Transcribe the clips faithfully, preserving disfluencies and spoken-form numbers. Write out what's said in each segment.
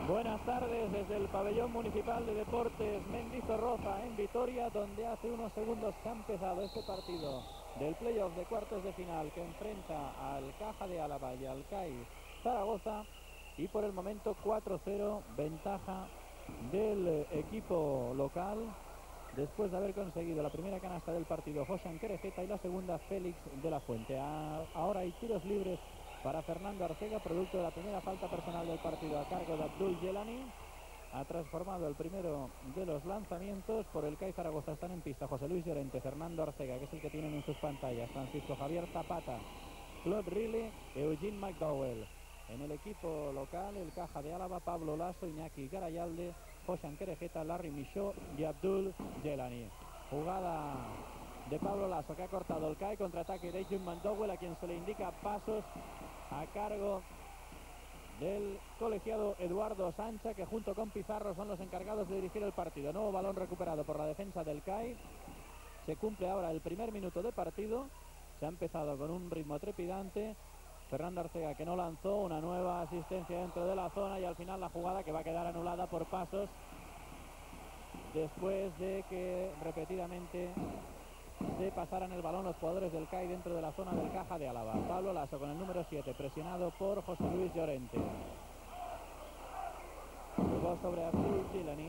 Buenas tardes desde el pabellón municipal de deportes Mendizorroza en Vitoria, donde hace unos segundos que ha empezado este partido del playoff de cuartos de final que enfrenta al Caja de Álava y al C A I Zaragoza, y por el momento cuatro cero ventaja del equipo local después de haber conseguido la primera canasta del partido Josan Querejeta y la segunda Félix de la Fuente. Ahora hay tiros libres para Fernando Arcega, producto de la primera falta personal del partido a cargo de Abdul Jelani. Ha transformado el primero de los lanzamientos por el C A I Zaragoza. Están en pista José Luis Llorente, Fernando Arcega, que es el que tienen en sus pantallas, Francisco Javier Zapata, Claude Riley, Eugene McDowell. En el equipo local, el Caja de Álava, Pablo Lasso, Iñaki Garayalde, Josan Querejeta, Larry Michaud y Abdul Jelani. Jugada de Pablo Lasso, que ha cortado el C A I, contraataque de Eugene McDowell, a quien se le indica pasos a cargo del colegiado Eduardo Sancha, que junto con Pizarro son los encargados de dirigir el partido. Nuevo balón recuperado por la defensa del C A I. Se cumple ahora el primer minuto de partido. Se ha empezado con un ritmo trepidante. Fernando Arcega, que no lanzó, una nueva asistencia dentro de la zona, y al final la jugada que va a quedar anulada por pasos después de que repetidamente se pasaran el balón los jugadores del C A I dentro de la zona del Caja de Álava. Pablo Lasso con el número siete, presionado por José Luis Llorente. Jugó sobre Abdul Jelani.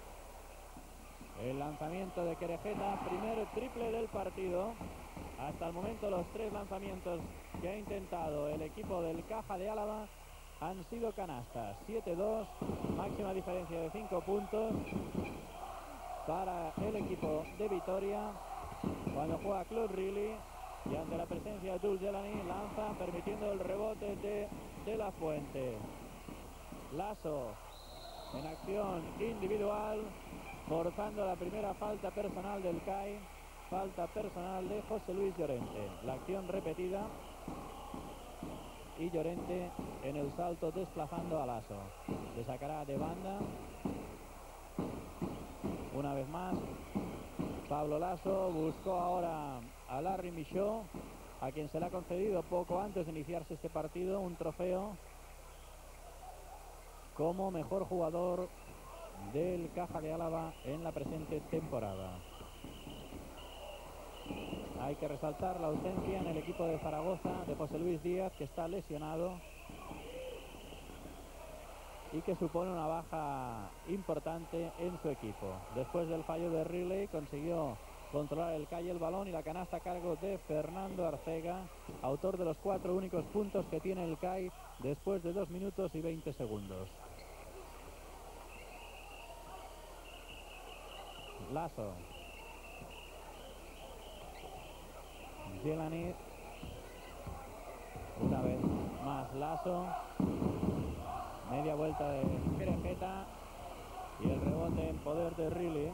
El lanzamiento de Querejeta, primer triple del partido. Hasta el momento los tres lanzamientos que ha intentado el equipo del Caja de Álava han sido canastas. siete dos, máxima diferencia de cinco puntos para el equipo de Vitoria. Cuando juega Claude Riley, y ante la presencia de Abdul Jelani, lanza permitiendo el rebote de, de la Fuente. Lasso en acción individual, forzando la primera falta personal del C A I, falta personal de José Luis Llorente. La acción repetida y Llorente en el salto desplazando a Lasso. Se sacará de banda una vez más. Pablo Lasso buscó ahora a Larry Michaud, a quien se le ha concedido poco antes de iniciarse este partido un trofeo como mejor jugador del Caja de Álava en la presente temporada. Hay que resaltar la ausencia en el equipo de Zaragoza de José Luis Díaz, que está lesionado y que supone una baja importante en su equipo. Después del fallo de Riley, consiguió controlar el C A I el balón y la canasta a cargo de Fernando Arcega, autor de los cuatro únicos puntos que tiene el C A I después de dos minutos y veinte segundos. Lasso. Jelani. Una vez más Lasso. Media vuelta de Querejeta y el rebote en poder de Riley.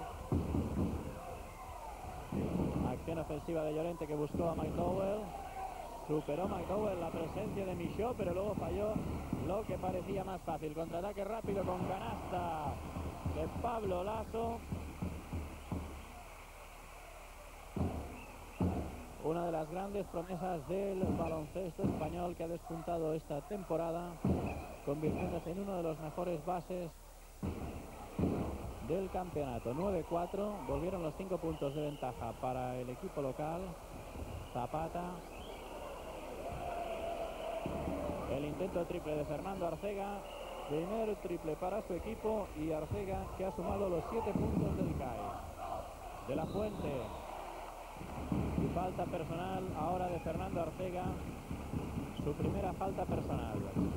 Acción ofensiva de Llorente, que buscó a McDowell. Superó McDowell la presencia de Michaud, pero luego falló lo que parecía más fácil. Contraataque rápido con canasta de Pablo Lasso. Una de las grandes promesas del baloncesto español, que ha despuntado esta temporada, convirtiéndose en uno de los mejores bases del campeonato. nueve cuatro, volvieron los cinco puntos de ventaja para el equipo local. Zapata. El intento triple de Fernando Arcega, primer triple para su equipo, y Arcega, que ha sumado los siete puntos del C A I. De la Fuente. Y falta personal ahora de Fernando Arcega, su primera falta personal.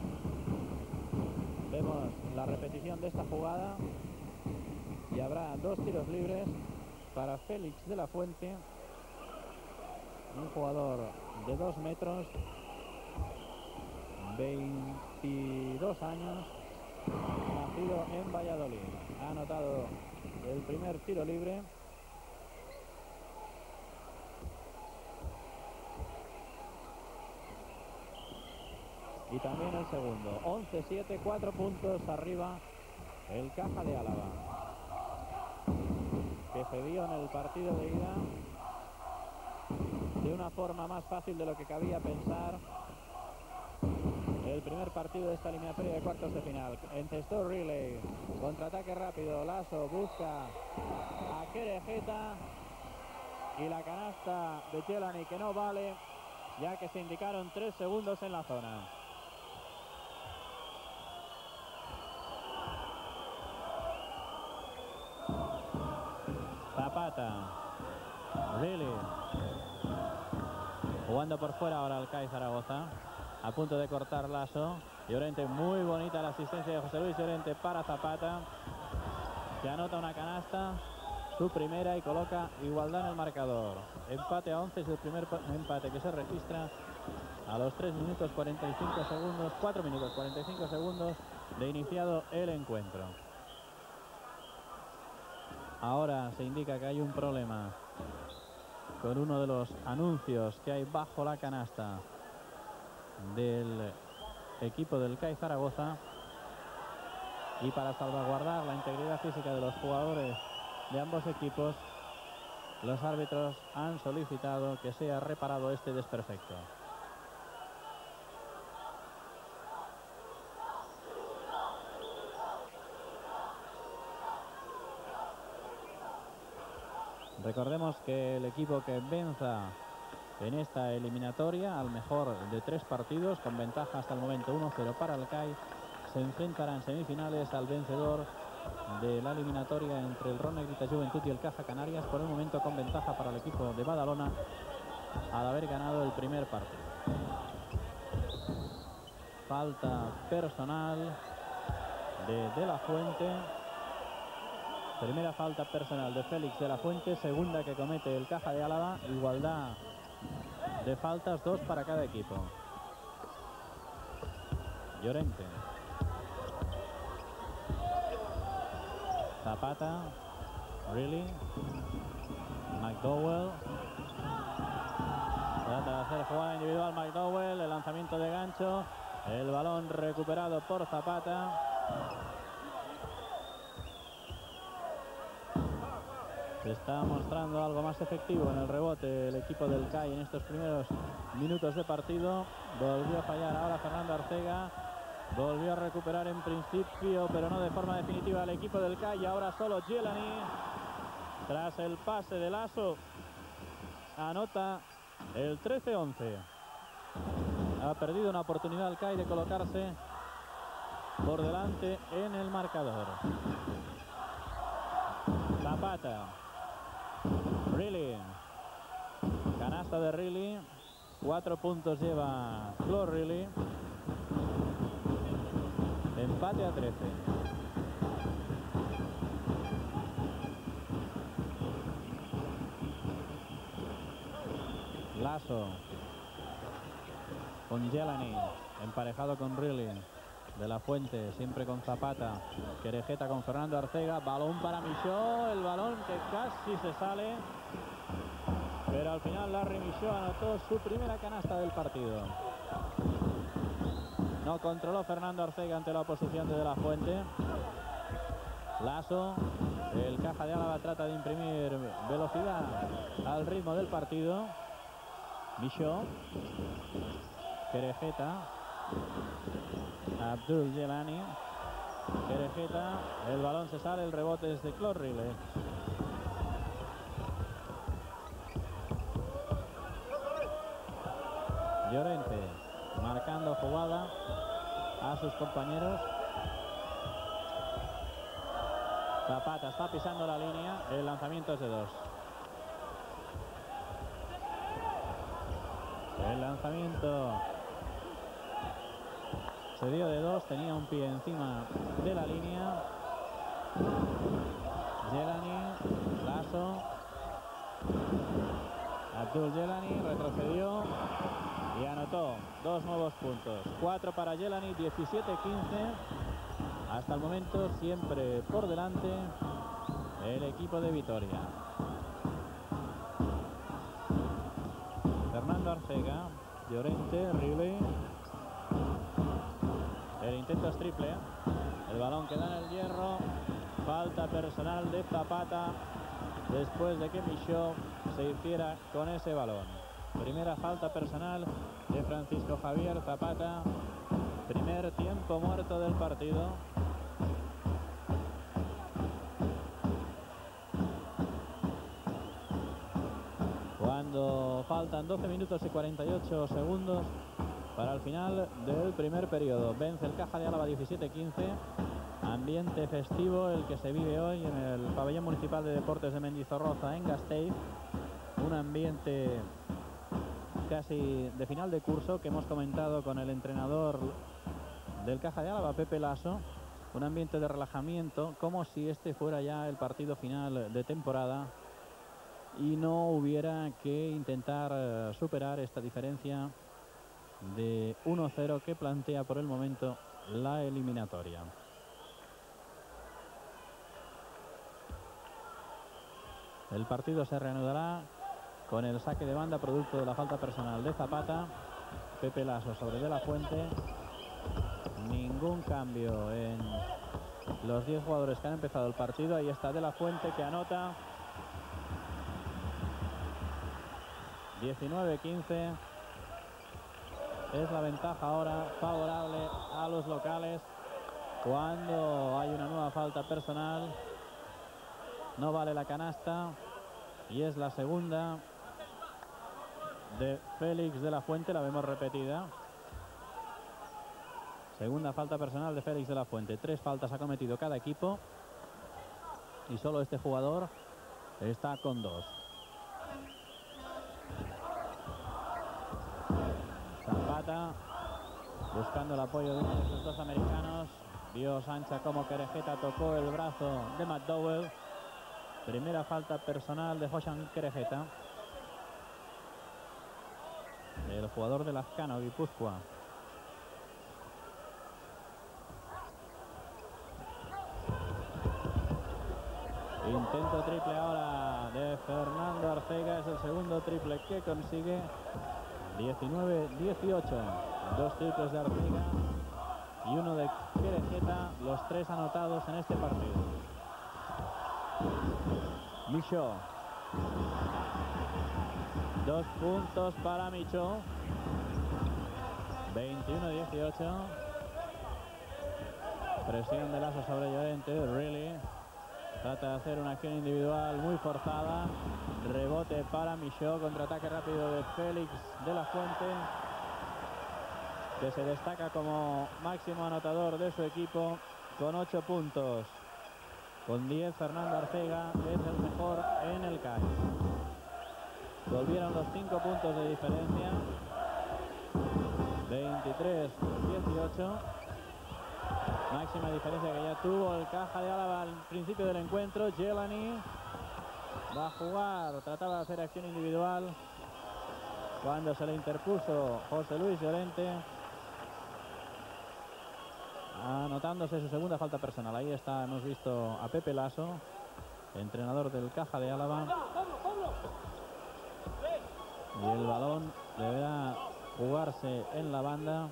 Vemos la repetición de esta jugada y habrá dos tiros libres para Félix de la Fuente, un jugador de dos metros, veintidós años, nacido en Valladolid. Ha anotado el primer tiro libre. Y también el segundo. once siete, cuatro puntos arriba el Caja de Álava, que cedió en el partido de ida de una forma más fácil de lo que cabía pensar. del primer partido de esta eliminatoria de cuartos de final. Encestó Riley, contraataque rápido, Lasso busca a Querejeta y la canasta de Jelani que no vale, ya que se indicaron tres segundos en la zona. Zapata, Riley, jugando por fuera ahora el C A I Zaragoza, a punto de cortar Lasso. Llorente, muy bonita la asistencia de José Luis Llorente para Zapata, que anota una canasta, su primera, y coloca igualdad en el marcador. Empate a once, es el primer empate que se registra a los tres minutos cuarenta y cinco segundos, cuatro minutos cuarenta y cinco segundos de iniciado el encuentro. Ahora se indica que hay un problema con uno de los anuncios que hay bajo la canasta del equipo del C A I Zaragoza, y para salvaguardar la integridad física de los jugadores de ambos equipos, los árbitros han solicitado que sea reparado este desperfecto. Recordemos que el equipo que venza en esta eliminatoria al mejor de tres partidos, con ventaja hasta el momento uno cero para el C A I, se enfrentará en semifinales al vencedor de la eliminatoria entre el Ron Negrita Juventud y el Caja Canarias, por el momento con ventaja para el equipo de Badalona al haber ganado el primer partido. Falta personal de De La Fuente. Primera falta personal de Félix De La Fuente, segunda que comete el Caja de Álava. Igualdad de faltas, dos para cada equipo. Llorente, Zapata, Riley, McDowell. Trata de hacer jugada individual McDowell, el lanzamiento de gancho, el balón recuperado por Zapata. Se está mostrando algo más efectivo en el rebote el equipo del C A I en estos primeros minutos de partido. Volvió a fallar ahora Fernando Arcega. Volvió a recuperar en principio, pero no de forma definitiva, el equipo del C A I. Y ahora solo Jelani, tras el pase de Lasso, anota el trece once. Ha perdido una oportunidad el C A I de colocarse por delante en el marcador. Zapata, Riley, canasta de Riley, cuatro puntos lleva Flo Riley, empate a trece. Lasso con Jelani, emparejado con Riley. De La Fuente, siempre con Zapata. Querejeta con Fernando Arcega. Balón para Michaud. El balón que casi se sale, pero al final Larry Michaud anotó su primera canasta del partido. No controló Fernando Arcega ante la oposición de De La Fuente. Lasso, el Caja de Álava, trata de imprimir velocidad al ritmo del partido. Michaud, Querejeta, Abdul Jelani, Querejeta, el balón se sale, el rebote es de Claude Riley. Llorente marcando jugada a sus compañeros. Zapata está pisando la línea, el lanzamiento es de dos. El lanzamiento se dio de dos, tenía un pie encima de la línea. Jelani, Lasso, Abdul Jelani retrocedió y anotó dos nuevos puntos. cuatro para Jelani, diecisiete quince. Hasta el momento siempre por delante el equipo de Vitoria. Fernando Arcega, Llorente, Riley. El intento es triple. El balón queda en el hierro. Falta personal de Zapata después de que Michaud se hiciera con ese balón. Primera falta personal de Francisco Javier Zapata Primer tiempo muerto del partido. Cuando faltan doce minutos y cuarenta y ocho segundos para el final del primer periodo. Vence el Caja de Álava diecisiete quince. Ambiente festivo el que se vive hoy en el Pabellón Municipal de Deportes de Mendizorroza en Gasteiz. Un ambiente casi de final de curso que hemos comentado con el entrenador del Caja de Álava, Pepe Lasso. Un ambiente de relajamiento, como si este fuera ya el partido final de temporada y no hubiera que intentar superar esta diferencia de uno cero que plantea por el momento la eliminatoria. El partido se reanudará con el saque de banda producto de la falta personal de Zapata. Pepe Lasso sobre De La Fuente. Ningún cambio en los diez jugadores que han empezado el partido. Ahí está De La Fuente que anota. diecinueve quince. Es la ventaja ahora favorable a los locales cuando hay una nueva falta personal. No vale la canasta y es la segunda de Félix De La Fuente. La vemos repetida. Segunda falta personal de Félix De La Fuente. Tres faltas ha cometido cada equipo y solo este jugador está con dos. Zapata buscando el apoyo de uno de sus dos americanos. Vio Sancha como Querejeta tocó el brazo de McDowell. Primera falta personal de Josan Querejeta, el jugador de Lazcano, Guipúzcoa. Intento triple ahora de Fernando Arcega. Es el segundo triple que consigue. diecinueve dieciocho. Dos triples de Arcega y uno de Querejeta. Los tres anotados en este partido. Michaud. Dos puntos para Michaud. veintiuno dieciocho. Presión de Lasso sobre Llorente. Really. Trata de hacer una acción individual muy forzada. Rebote para Michaud. Contraataque rápido de Félix De La Fuente, que se destaca como máximo anotador de su equipo con ocho puntos. Con diez Fernando Arcega es el mejor en el C A I. Volvieron los cinco puntos de diferencia. veintitrés dieciocho. Máxima diferencia que ya tuvo el Caja de Álava al principio del encuentro. Jelani va a jugar, trataba de hacer acción individual cuando se le interpuso José Luis Llorente, anotándose su segunda falta personal. Ahí está, hemos visto a Pepe Lasso, entrenador del Caja de Álava, y el balón deberá jugarse en la banda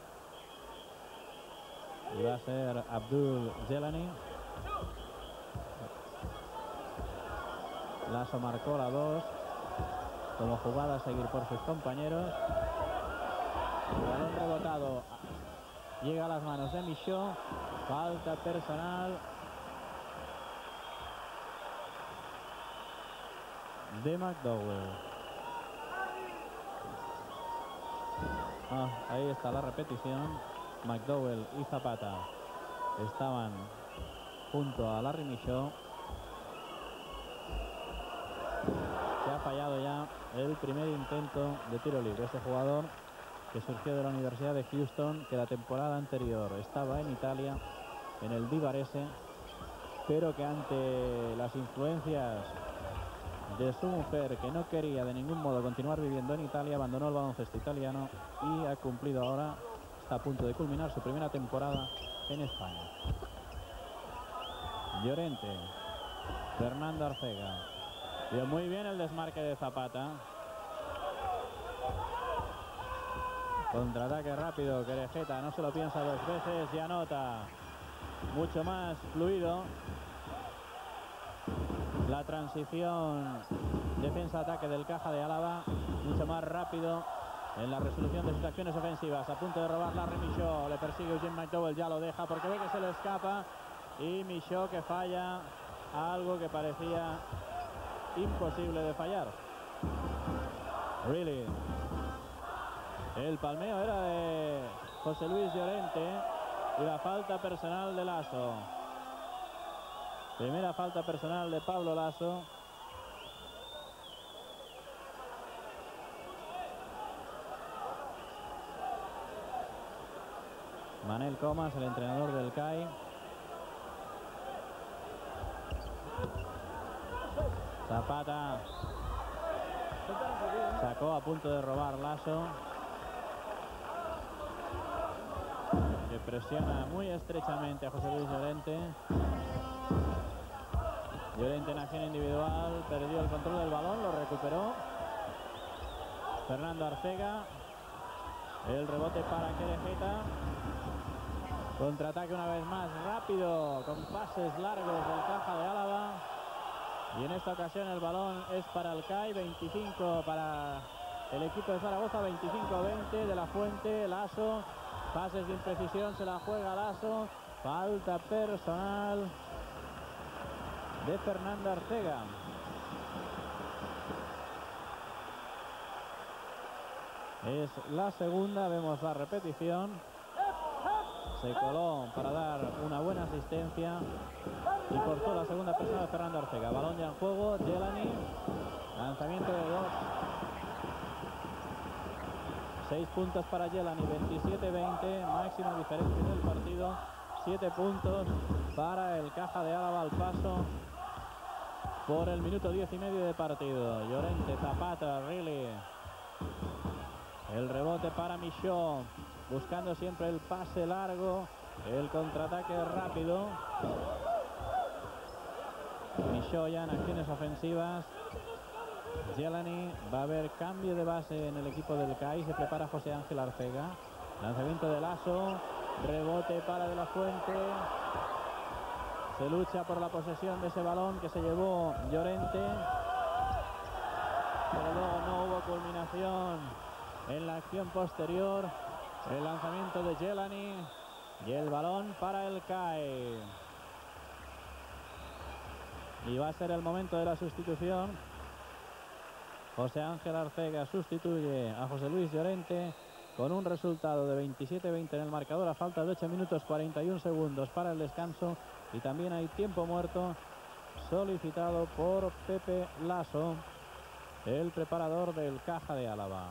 y va a ser Abdul Jelani. Lasso marcó la dos como jugada a seguir por sus compañeros. El balón rebotado llega a las manos de Michaud. Falta personal de McDowell. Ah, ahí está la repetición. McDowell y Zapata estaban junto a Larry Michaud. Se ha fallado ya el primer intento de tiro libre. Ese jugador que surgió de la Universidad de Houston, que la temporada anterior estaba en Italia, en el Vivarese, pero que ante las influencias de su mujer, que no quería de ningún modo continuar viviendo en Italia, abandonó el baloncesto italiano y ha cumplido ahora, está a punto de culminar su primera temporada en España. Llorente, Fernando Arcega. Vio muy bien el desmarque de Zapata. Contraataque rápido, Querejeta no se lo piensa dos veces y anota. Mucho más fluido la transición defensa-ataque del Caja de Álava, mucho más rápido en la resolución de sus acciones ofensivas. A punto de robar Larry Michaud, le persigue Eugene McDowell, ya lo deja porque ve que se le escapa. Y Michaud que falla algo que parecía imposible de fallar. Really. El palmeo era de José Luis Llorente y la falta personal de Lasso. Primera falta personal de Pablo Lasso. Manel Comas, el entrenador del C A I. Zapata sacó a punto de robar Lasso, que presiona muy estrechamente a José Luis Llorente. Llorente en acción individual, perdió el control del balón, lo recuperó Fernando Arcega. El rebote para Querejeta. Contraataque una vez más rápido, con pases largos del Caja de Álava. Y en esta ocasión el balón es para el C A I, veinticinco para el equipo de Zaragoza, veinticinco veinte de la Fuente. Lasso, pases de imprecisión, se la juega Lasso. Falta personal de Fernando Arcega. Es la segunda, vemos la repetición. Se coló para dar una buena asistencia y cortó la segunda persona de Fernando Arcega. Balón ya en juego, Jelani. Lanzamiento de dos. Seis puntos para Jelani, veintisiete veinte. Máxima diferencia en el partido. Siete puntos para el Caja de Álava al paso por el minuto diez y medio de partido. Llorente, Zapata, Riley. El rebote para Michaud, buscando siempre el pase largo, el contraataque rápido. Michaud ya en acciones ofensivas. Jelani, va a haber cambio de base en el equipo del C A I, se prepara José Ángel Arcega. Lanzamiento de Lasso, rebote para De la Fuente. Se lucha por la posesión de ese balón que se llevó Llorente, pero luego no hubo culminación en la acción posterior. El lanzamiento de Jelani y el balón para el C A I. Y va a ser el momento de la sustitución. José Ángel Arcega sustituye a José Luis Llorente con un resultado de veintisiete veinte en el marcador a falta de ocho minutos cuarenta y un segundos para el descanso. Y también hay tiempo muerto solicitado por Pepe Lasso, el preparador del Caja de Álava.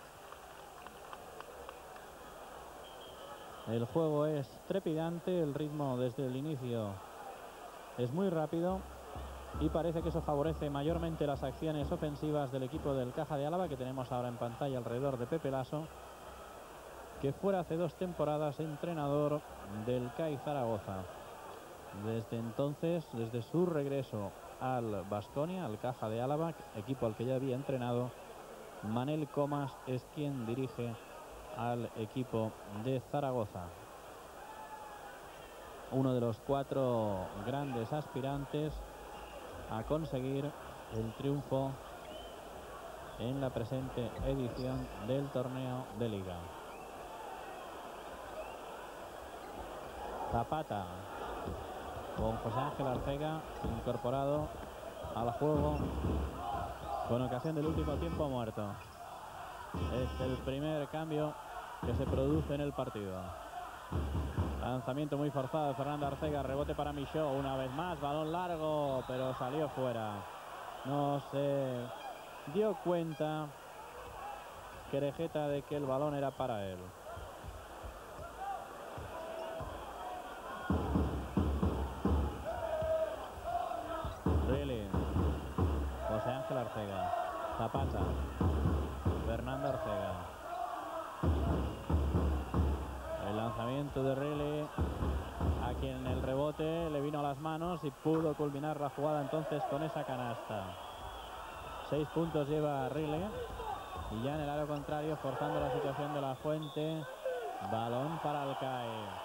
El juego es trepidante, el ritmo desde el inicio es muy rápido y parece que eso favorece mayormente las acciones ofensivas del equipo del Caja de Álava, que tenemos ahora en pantalla alrededor de Pepe Lasso, que fuera hace dos temporadas entrenador del C A I Zaragoza. Desde entonces, desde su regreso al Baskonia, al Caja de Álava, equipo al que ya había entrenado, Manel Comas es quien dirige al equipo de Zaragoza. Uno de los cuatro grandes aspirantes a conseguir el triunfo en la presente edición del torneo de Liga. Zapata con José Ángel Arcega incorporado al juego con ocasión del último tiempo muerto. Es el primer cambio que se produce en el partido. Lanzamiento muy forzado de Fernando Arcega, rebote para Michaud una vez más, balón largo, pero salió fuera. No se dio cuenta Querejeta de que el balón era para él. Riley, José Ángel Arcega, Zapata, Fernando Arcega. El lanzamiento de Riley, a quien el rebote le vino a las manos y pudo culminar la jugada entonces con esa canasta. Seis puntos lleva Riley y ya en el aro contrario, forzando la situación de la Fuente. Balón para el C A I.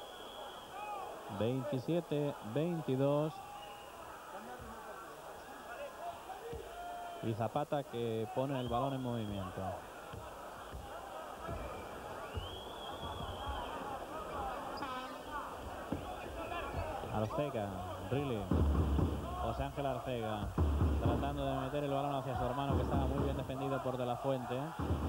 veintisiete veintidós. y Zapata, que pone el balón en movimiento. Arcega, Riley, José Ángel Arcega, tratando de meter el balón hacia su hermano, que estaba muy bien defendido por De La Fuente.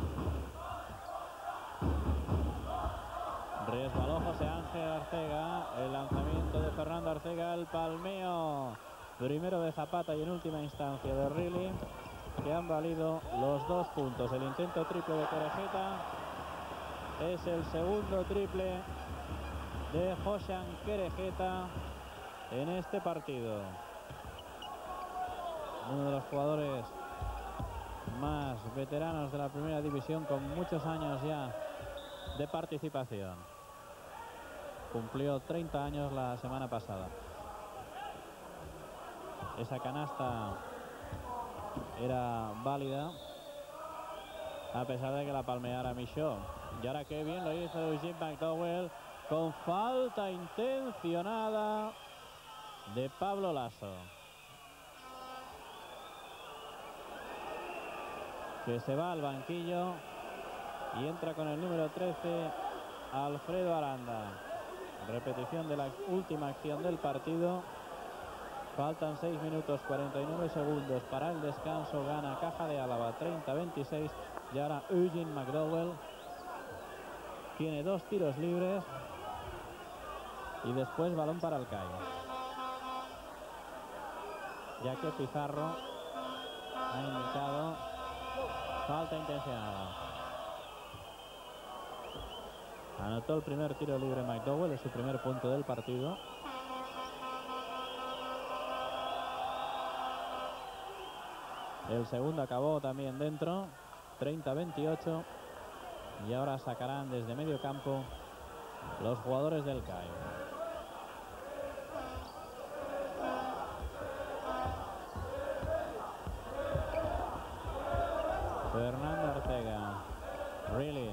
Resbaló José Ángel Arcega, el lanzamiento de Fernando Arcega, el palmeo primero de Zapata y en última instancia de Riley, que han valido los dos puntos. El intento triple de Querejeta es el segundo triple de Josean Querejeta en este partido. Uno de los jugadores más veteranos de la primera división, con muchos años ya de participación. Cumplió treinta años la semana pasada. Esa canasta era válida a pesar de que la palmeara Michaud. Y ahora qué bien lo hizo Eugene McDowell con falta intencionada de Pablo Lasso, que se va al banquillo y entra con el número trece Alfredo Aranda. Repetición de la última acción del partido. Faltan seis minutos cuarenta y nueve segundos para el descanso. Gana Caja de Álava treinta a veintiséis. Y ahora Eugene McDowell tiene dos tiros libres y después balón para el C A I. Ya que Pizarro ha indicado falta intencionada. Anotó el primer tiro libre McDowell, es su primer punto del partido. El segundo acabó también dentro, treinta a veintiocho. Y ahora sacarán desde medio campo los jugadores del C A I. Fernando Arcega, Riley,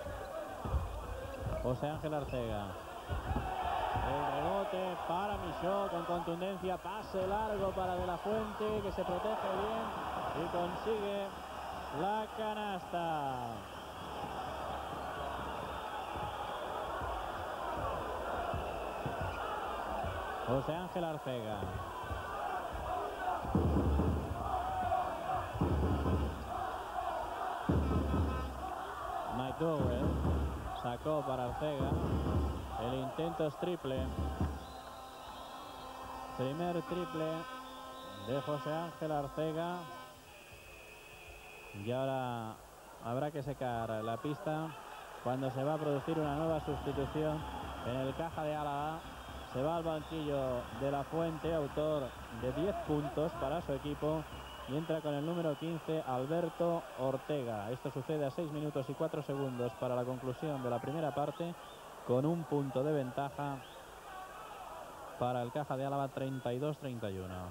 José Ángel Arcega. El rebote para Michaud con contundencia, pase largo para De La Fuente, que se protege bien y consigue la canasta. José Ángel Arcega. McDowell sacó para Arcega. El intento es triple. Primer triple de José Ángel Arcega. Y ahora habrá que secar la pista cuando se va a producir una nueva sustitución en el Caja de Álava. Se va al banquillo De La Fuente, autor de diez puntos para su equipo, y entra con el número quince Alberto Ortega. Esto sucede a seis minutos y cuatro segundos para la conclusión de la primera parte, con un punto de ventaja para el Caja de Álava, treinta y dos a treinta y uno.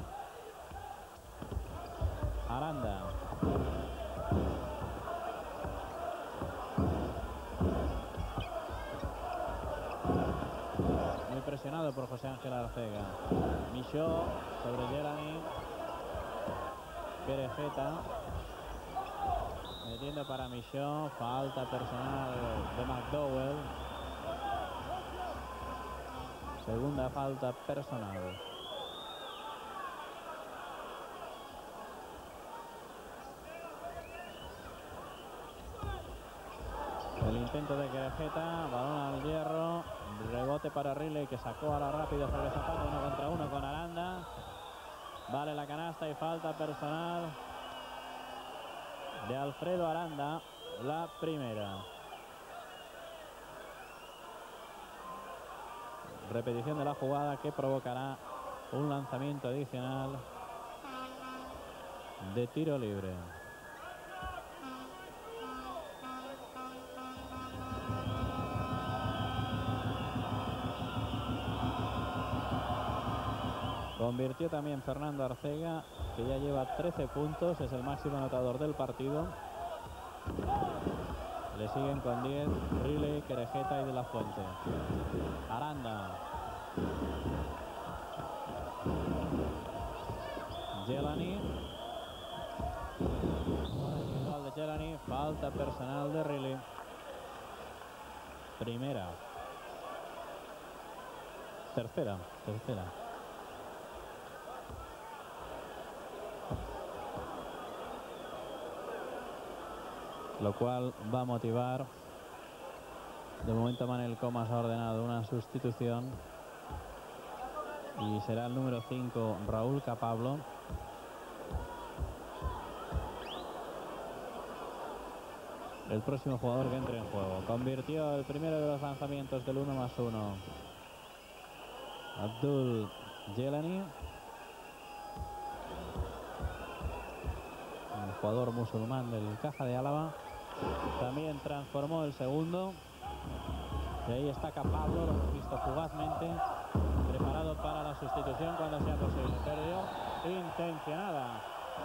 Aranda. Muy presionado por José Ángel Arcega. Michaud sobre Jelani. Querejeta metiendo para Michaud. Falta personal de McDowell. Segunda falta personal. El intento de Querejeta, balón al hierro, rebote para Riley, que sacó ahora rápido sobre Zapata, uno contra uno con Aranda. Vale la canasta y falta personal de Alfredo Aranda, la primera. Repetición de la jugada que provocará un lanzamiento adicional de tiro libre. Convirtió también Fernando Arcega, que ya lleva trece puntos, es el máximo anotador del partido. Le siguen con diez Riley, Querejeta y De La Fuente. Aranda. Jelani. Jelani, falta personal de Riley. Primera. Tercera, tercera. Lo cual va a motivar. De momento Manel Comas ha ordenado una sustitución. Y será el número cinco, Raúl Capablo. El próximo jugador que entre en juego. Convirtió el primero de los lanzamientos del uno más uno. Abdul Jelani. Un jugador musulmán del Caja de Álava. También transformó el segundo. Y ahí está Capablo, lo hemos visto fugazmente. Preparado para la sustitución cuando sea posible. Perdió intencionada.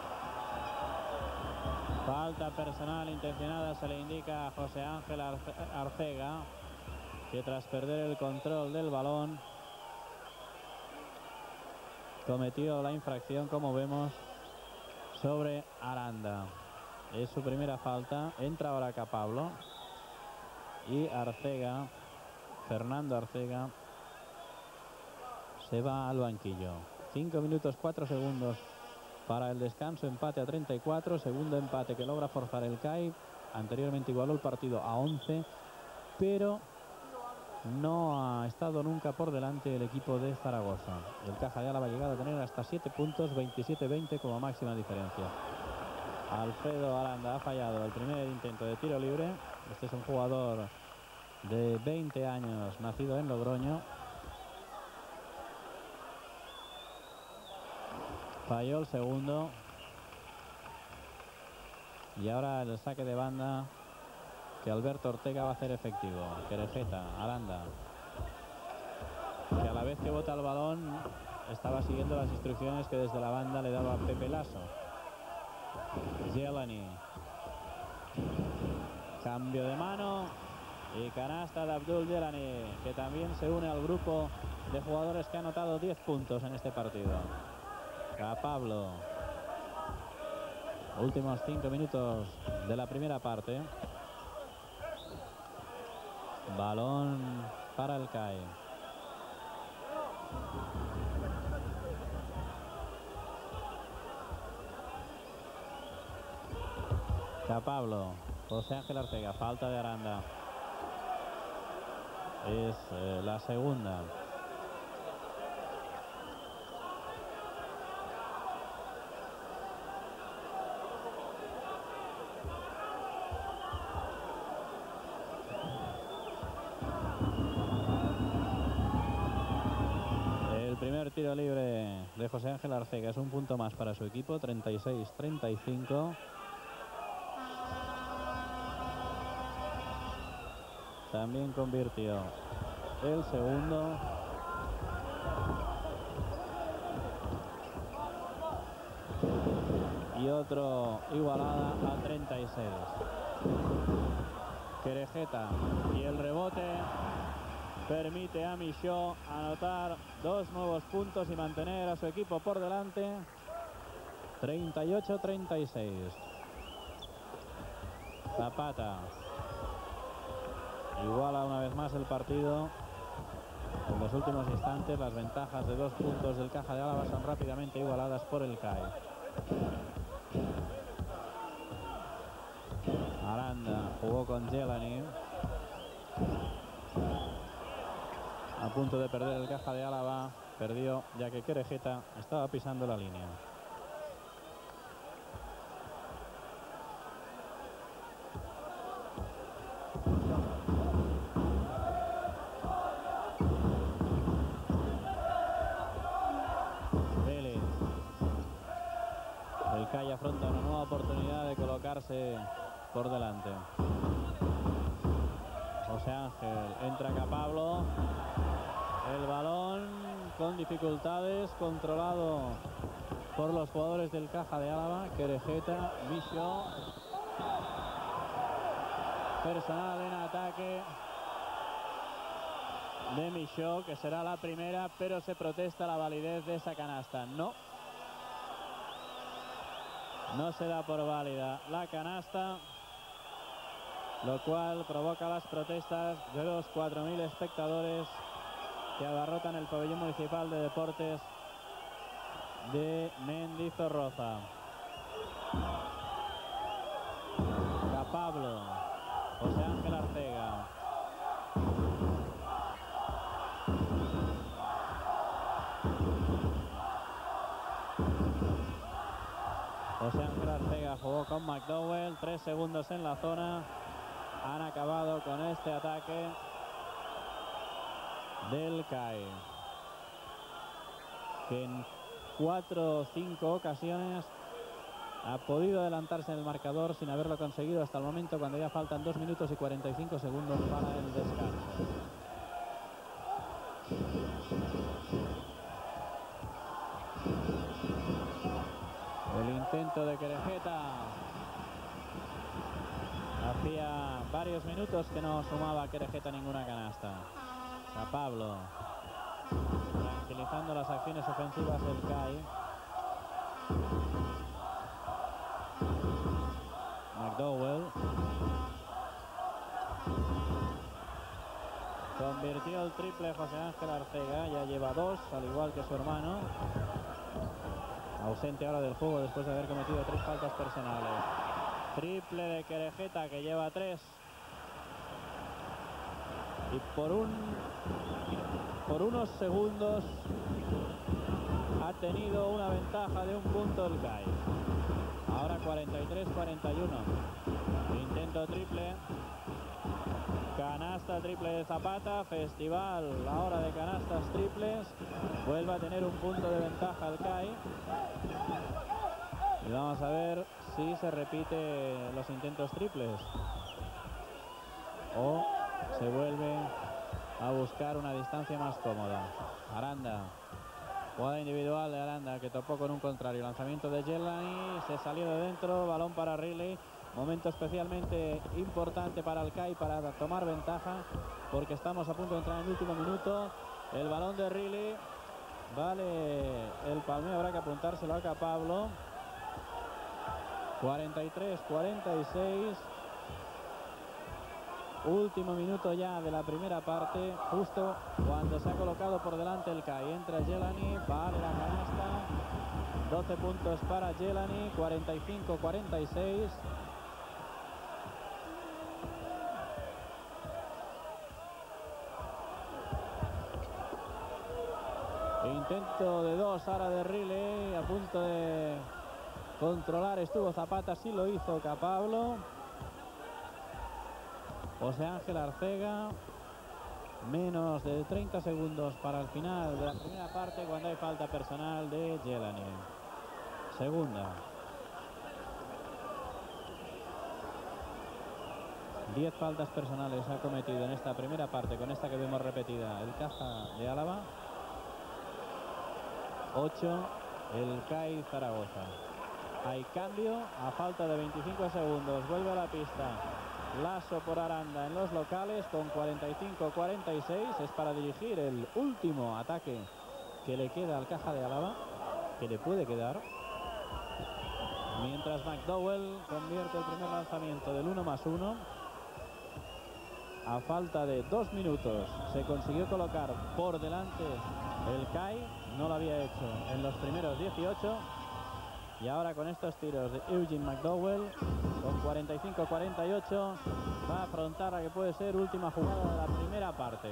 Falta personal intencionada se le indica a José Ángel Arcega, que tras perder el control del balón cometió la infracción, como vemos, sobre Aranda. Es su primera falta. Entra ahora Capablo y Arcega, Fernando Arcega, se va al banquillo. cinco minutos cuatro segundos para el descanso. Empate a treinta y cuatro. Segundo empate que logra forzar el C A I. Anteriormente igualó el partido a once, pero no ha estado nunca por delante el equipo de Zaragoza. El Caja de Álava ha llegado a tener hasta siete puntos, veintisiete veinte como máxima diferencia. Alfredo Aranda ha fallado el primer intento de tiro libre. Este es un jugador de veinte años, nacido en Logroño. Falló el segundo. Y ahora el saque de banda que Alberto Ortega va a hacer efectivo. Querejeta, Aranda, que a la vez que bota el balón estaba siguiendo las instrucciones que desde la banda le daba Pepe Lasso. Jelani. Cambio de mano y canasta de Abdul Jelani, que también se une al grupo de jugadores que ha anotado diez puntos en este partido. Capablo. Últimos cinco minutos de la primera parte. Balón para el C A I. Capablo. José Ángel Arcega. Falta de Aranda. Es eh, la segunda. Tiro libre de José Ángel Arcega es un punto más para su equipo. Treinta y seis treinta y cinco. También convirtió el segundo. Y otro igualada a treinta y seis. Querejeta y el rebote permite a Michaud anotar dos nuevos puntos y mantener a su equipo por delante. treinta y ocho treinta y seis. Zapata iguala una vez más el partido. En los últimos instantes las ventajas de dos puntos del Caja de Álava son rápidamente igualadas por el C A I. Aranda jugó con Jelani. A punto de perder el Caja de Álava. Perdió ya que Querejeta estaba pisando la línea. Vélez. El C A I afronta una nueva oportunidad de colocarse por delante. José Ángel, entra Capablo. El balón con dificultades, controlado por los jugadores del Caja de Álava. Querejeta, Michaud. Personal en ataque de Michaud, que será la primera, pero se protesta la validez de esa canasta. No. No se da por válida la canasta, lo cual provoca las protestas de los cuatro mil espectadores que abarrotan el pabellón municipal de deportes de Mendizorroza. Pablo, José Ángel Arcega. José Ángel Arcega jugó con McDowell, tres segundos en la zona. Han acabado con este ataque del C A I, que en cuatro o cinco ocasiones ha podido adelantarse en el marcador sin haberlo conseguido hasta el momento, cuando ya faltan dos minutos y cuarenta y cinco segundos para el descanso. El intento de Querejeta. Hacía varios minutos que no sumaba Querejeta ninguna canasta. A Pablo, tranquilizando las acciones ofensivas del C A I. McDowell convirtió el triple José Ángel Arcega, ya lleva dos, al igual que su hermano, ausente ahora del juego después de haber cometido tres faltas personales. Triple de Querejeta, que lleva tres, y por un por unos segundos ha tenido una ventaja de un punto el C A I. Ahora cuarenta y tres cuarenta y uno. Intento triple. Canasta triple de Zapata. Festival ahora de canastas triples. Vuelve a tener un punto de ventaja el C A I. Y vamos a ver si se repite los intentos triples o se vuelve a buscar una distancia más cómoda. Aranda. Jugada individual de Aranda, que topó con un contrario. Lanzamiento de Jelani, se salió de dentro, balón para Riley. Momento especialmente importante para el C A I para tomar ventaja, porque estamos a punto de entrar en el último minuto. El balón de Riley, vale el palmeo, habrá que apuntárselo acá a Pablo. cuarenta y tres cuarenta y seis. Último minuto ya de la primera parte, justo cuando se ha colocado por delante el C A I. Entra Jelani, vale la canasta. doce puntos para Jelani, cuarenta y cinco cuarenta y seis. Intento de dos ahora de Riley, a punto de controlar estuvo Zapata, sí lo hizo Capablo. José Ángel Arcega, menos de treinta segundos para el final de la primera parte, cuando hay falta personal de Jelani. Segunda. diez faltas personales ha cometido en esta primera parte, con esta que vemos repetida el Caja de Álava. ocho el C A I Zaragoza. Hay cambio a falta de veinticinco segundos. Vuelve a la pista Lasso por Aranda en los locales con cuarenta y cinco cuarenta y seis. Es para dirigir el último ataque que le queda al Caja de Álava, que le puede quedar, mientras McDowell convierte el primer lanzamiento del uno más uno. A falta de dos minutos se consiguió colocar por delante el C A I, no lo había hecho en los primeros dieciocho. Y ahora con estos tiros de Eugene McDowell, con cuarenta y cinco cuarenta y ocho, va a afrontar la que puede ser última jugada de la primera parte.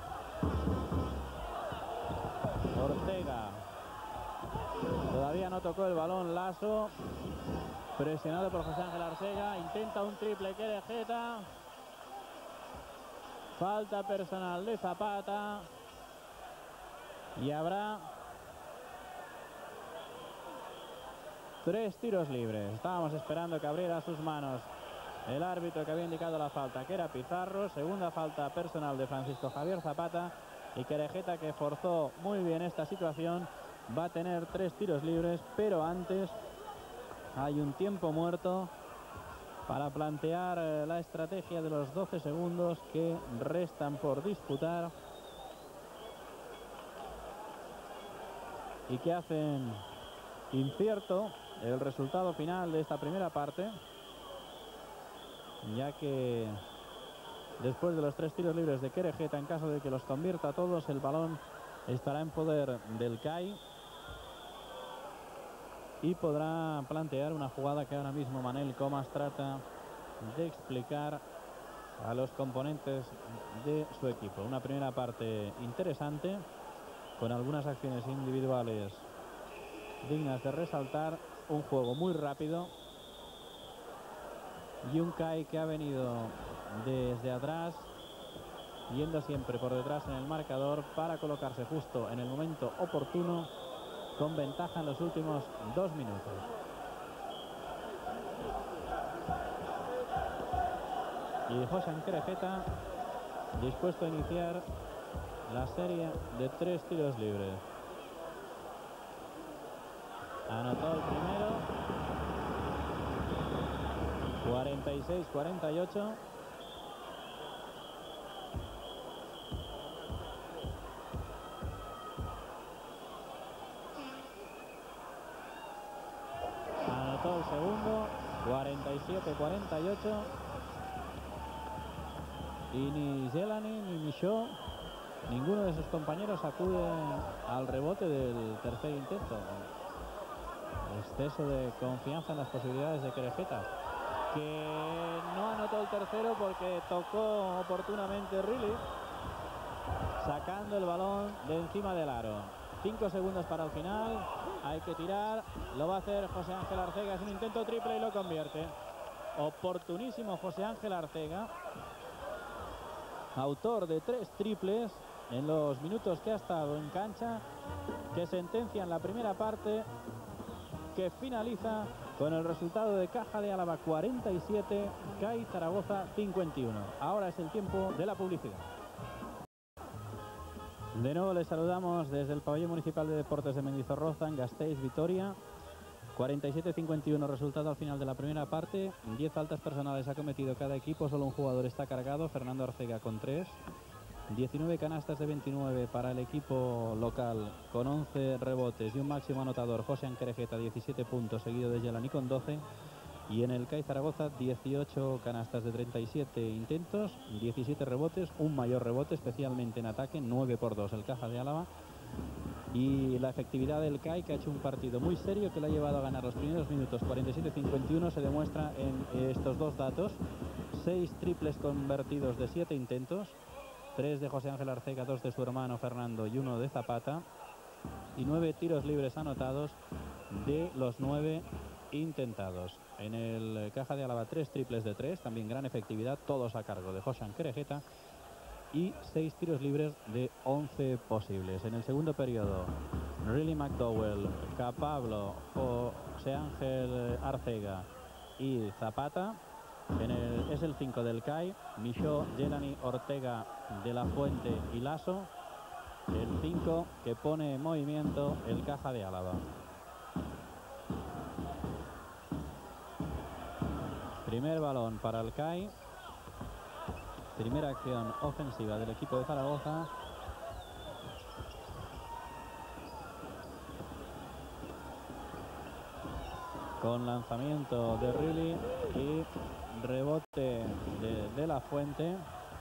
Ortega. Todavía no tocó el balón Lasso. Presionado por José Ángel Arcega. Intenta un triple Querejeta. Falta personal de Zapata. Y habrá tres tiros libres. Estábamos esperando que abriera sus manos el árbitro que había indicado la falta, que era Pizarro. Segunda falta personal de Francisco Javier Zapata. Y Querejeta, que forzó muy bien esta situación, va a tener tres tiros libres, pero antes hay un tiempo muerto para plantear la estrategia de los doce segundos que restan por disputar y que hacen incierto el resultado final de esta primera parte, ya que después de los tres tiros libres de Querejeta, en caso de que los convierta todos, el balón estará en poder del C A I y podrá plantear una jugada que ahora mismo Manel Comas trata de explicar a los componentes de su equipo. Una primera parte interesante, con algunas acciones individuales dignas de resaltar, un juego muy rápido y un C A I que ha venido desde atrás, yendo siempre por detrás en el marcador para colocarse justo en el momento oportuno, con ventaja en los últimos dos minutos. Y Josan Querejeta dispuesto a iniciar la serie de tres tiros libres. Anotó el primero, cuarenta y seis cuarenta y ocho. Anotó el segundo, cuarenta y siete cuarenta y ocho. Y ni Jelani ni Michaud, ninguno de sus compañeros acude al rebote del tercer intento. Exceso de confianza en las posibilidades de Querejeta, que no anotó el tercero porque tocó oportunamente Riley, sacando el balón de encima del aro. Cinco segundos para el final, hay que tirar, lo va a hacer José Ángel Arcega, es un intento triple y lo convierte. Oportunísimo José Ángel Arcega, autor de tres triples en los minutos que ha estado en cancha, que sentencian la primera parte, que finaliza con el resultado de Caja de Álava cuarenta y siete, C A I Zaragoza cincuenta y uno. Ahora es el tiempo de la publicidad. De nuevo les saludamos desde el Pabellón Municipal de Deportes de Mendizorroza, en Gasteiz, Vitoria. cuarenta y siete cincuenta y uno resultado al final de la primera parte. diez faltas personales ha cometido cada equipo, solo un jugador está cargado, Fernando Arcega con tres. diecinueve canastas de veintinueve para el equipo local, con once rebotes y un máximo anotador, José Querejeta, diecisiete puntos, seguido de Jelani con doce. Y en el C A I Zaragoza, dieciocho canastas de treinta y siete intentos, diecisiete rebotes, un mayor rebote, especialmente en ataque, nueve por dos el Caja de Álava. Y la efectividad del C A I, que ha hecho un partido muy serio, que le ha llevado a ganar los primeros minutos cuarenta y siete cincuenta y uno, se demuestra en estos dos datos: seis triples convertidos de siete intentos, tres de José Ángel Arcega, dos de su hermano Fernando y uno de Zapata, y nueve tiros libres anotados de los nueve intentados. En el Caja de Álava, tres triples de tres, también gran efectividad, todos a cargo de José Querejeta, y seis tiros libres de once posibles. En el segundo periodo, Riley McDowell, Capablo, José Ángel Arcega y Zapata. En el, es el cinco del C A I, Michaud, Jelani, Ortega, De La Fuente y Lasso. El cinco que pone en movimiento el Caja de Álava. Primer balón para el C A I. Primera acción ofensiva del equipo de Zaragoza. Con lanzamiento de Riley y rebote de, de La Fuente.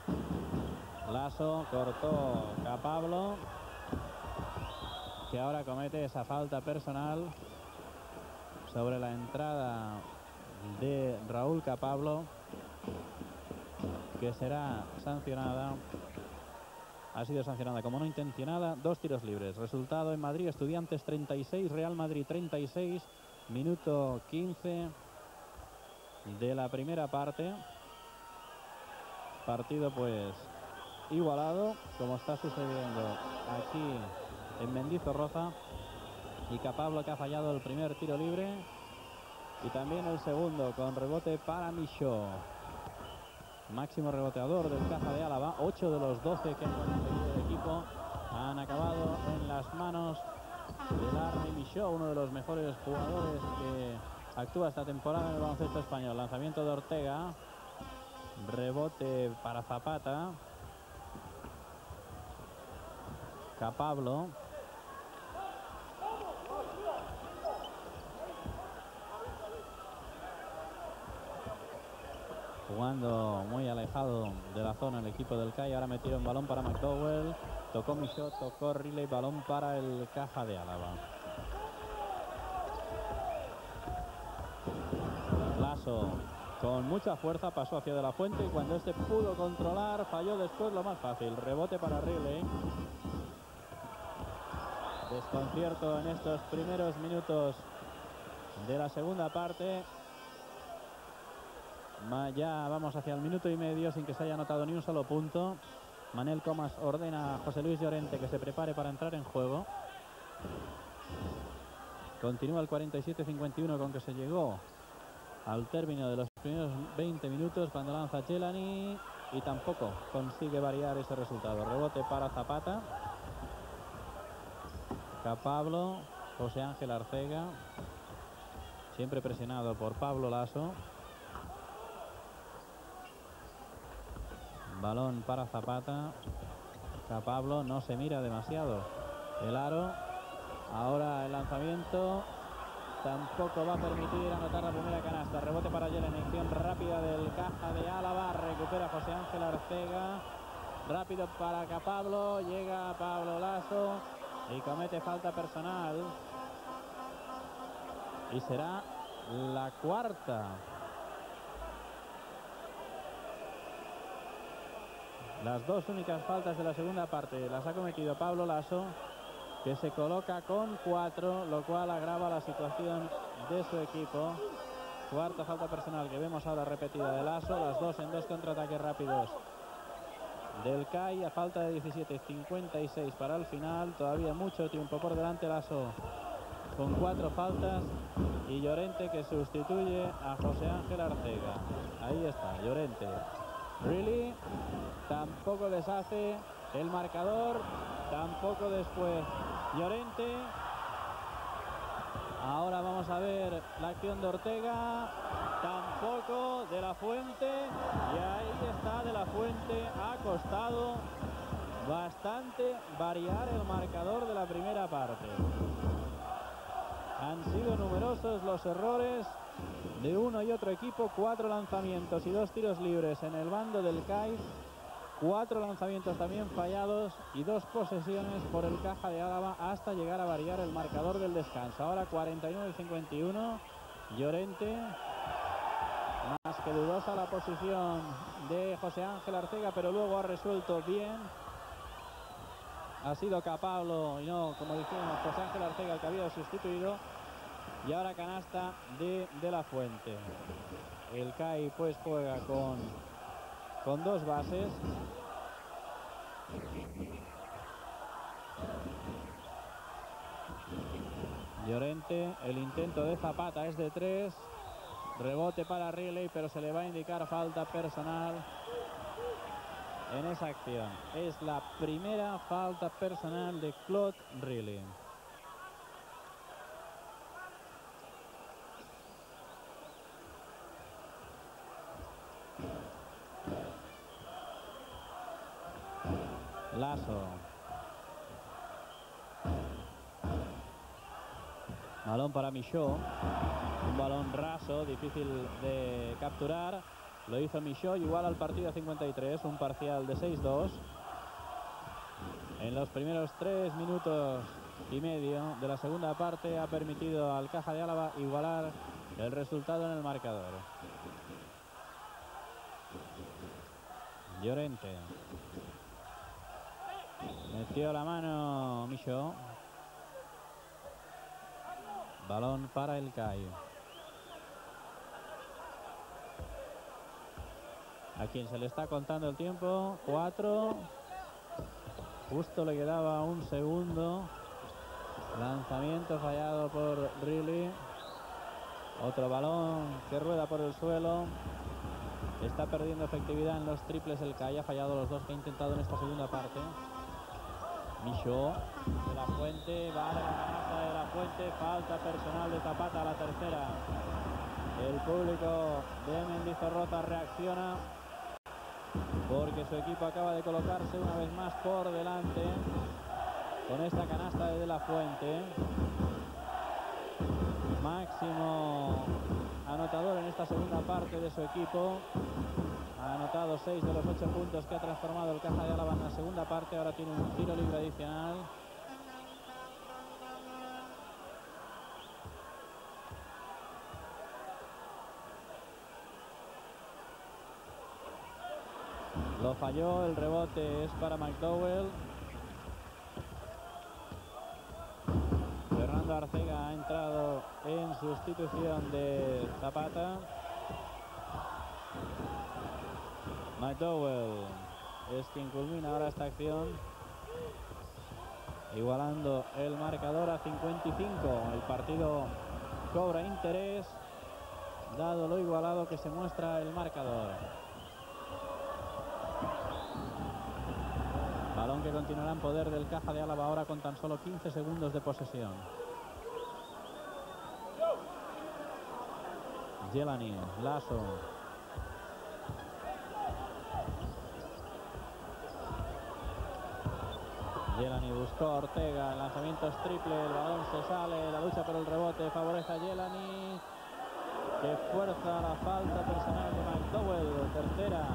Lasso cortó Capablo, que ahora comete esa falta personal sobre la entrada de Raúl Capablo, que será sancionada. Ha sido sancionada como no intencionada. Dos tiros libres. Resultado en Madrid: Estudiantes treinta y seis, Real Madrid treinta y seis. Minuto quince de la primera parte. Partido pues igualado, como está sucediendo aquí en Mendizorroza. Y Capablo, que ha fallado el primer tiro libre y también el segundo, con rebote para Michaud, máximo reboteador del Caja de Álava. Ocho de los doce que han conseguido el equipo han acabado en las manos de Larry Michaud, uno de los mejores jugadores que actúa esta temporada en el baloncesto español. Lanzamiento de Ortega, rebote para Zapata. Capablo, jugando muy alejado de la zona el equipo del C A I. Ahora metieron balón para McDowell, tocó Michaud, tocó Riley, balón para el Caja de Álava. Lasso con mucha fuerza pasó hacia De la Fuente y cuando este pudo controlar falló después lo más fácil. Rebote para Riley. Desconcierto en estos primeros minutos de la segunda parte. Ya vamos hacia el minuto y medio sin que se haya anotado ni un solo punto. Manel Comas ordena a José Luis Llorente que se prepare para entrar en juego. Continúa el cuarenta y siete cincuenta y uno con que se llegó al término de los primeros veinte minutos cuando lanza Jelani y tampoco consigue variar ese resultado. Rebote para Zapata. Capablo, José Ángel Arcega, siempre presionado por Pablo Lasso. Balón para Zapata. Capablo no se mira demasiado el aro. Ahora el lanzamiento tampoco va a permitir anotar la primera canasta. Rebote para Jelani, acción rápida del Caja de Álava. Recupera José Ángel Arcega. Rápido para Capablo. Llega Pablo Lasso y comete falta personal. Y será la cuarta. Las dos únicas faltas de la segunda parte las ha cometido Pablo Lasso, que se coloca con cuatro, lo cual agrava la situación de su equipo. Cuarta falta personal que vemos ahora repetida de Lasso, las dos en dos contraataques rápidos del C A I a falta de diecisiete cincuenta y seis para el final. Todavía mucho tiempo por delante. Lasso con cuatro faltas y Llorente que sustituye a José Ángel Arcega. Ahí está Llorente. Riley tampoco deshace el marcador, tampoco después Llorente. Ahora vamos a ver la acción de Ortega, tampoco De la Fuente, y ahí está De la Fuente. Ha costado bastante variar el marcador de la primera parte. Han sido numerosos los errores de uno y otro equipo. Cuatro lanzamientos y dos tiros libres en el bando del C A I. Cuatro lanzamientos también fallados y dos posesiones por el Caja de Álava hasta llegar a variar el marcador del descanso. Ahora cuarenta y nueve cincuenta y uno. Llorente. Más que dudosa la posición de José Ángel Arcega, pero luego ha resuelto bien. Ha sido Capablo y no, como dijimos, José Ángel Arcega el que había sustituido. Y ahora canasta de De la Fuente. El C A I pues juega con, con dos bases. Llorente, el intento de Zapata es de tres. Rebote para Riley, pero se le va a indicar falta personal en esa acción. Es la primera falta personal de Claude Riley. Lasso. Balón para Michaud. Un balón raso, difícil de capturar. Lo hizo Michaud, igual al partido a cincuenta y tres, un parcial de seis dos. En los primeros tres minutos y medio de la segunda parte ha permitido al Caja de Álava igualar el resultado en el marcador. Llorente. Metió la mano Michaud. Balón para el C A I. A quien se le está contando el tiempo. Cuatro. Justo le quedaba un segundo. Lanzamiento fallado por Riley. Otro balón que rueda por el suelo. Está perdiendo efectividad en los triples el C A I. Ha fallado los dos que ha intentado en esta segunda parte. Michaud. De la Fuente. Vale la canasta de la Fuente. Falta personal de Zapata a la tercera. El público de Mendizorroza reacciona porque su equipo acaba de colocarse una vez más por delante con esta canasta de De la Fuente. Máximo anotador en esta segunda parte de su equipo. Ha anotado seis de los ocho puntos que ha transformado el Caja de Álava en la segunda parte. Ahora tiene un tiro libre adicional. Lo falló, el rebote es para McDowell. Fernando Arcega ha entrado en sustitución de Zapata. McDowell es quien culmina ahora esta acción, igualando el marcador a cincuenta y cinco. El partido cobra interés, dado lo igualado que se muestra el marcador. Balón que continuará en poder del Caja de Álava ahora con tan solo quince segundos de posesión. Jelani, Lasso. Jelani buscó a Ortega, el lanzamiento es triple, el balón se sale, la lucha por el rebote favorece a Jelani, que fuerza la falta personal de McDowell, tercera.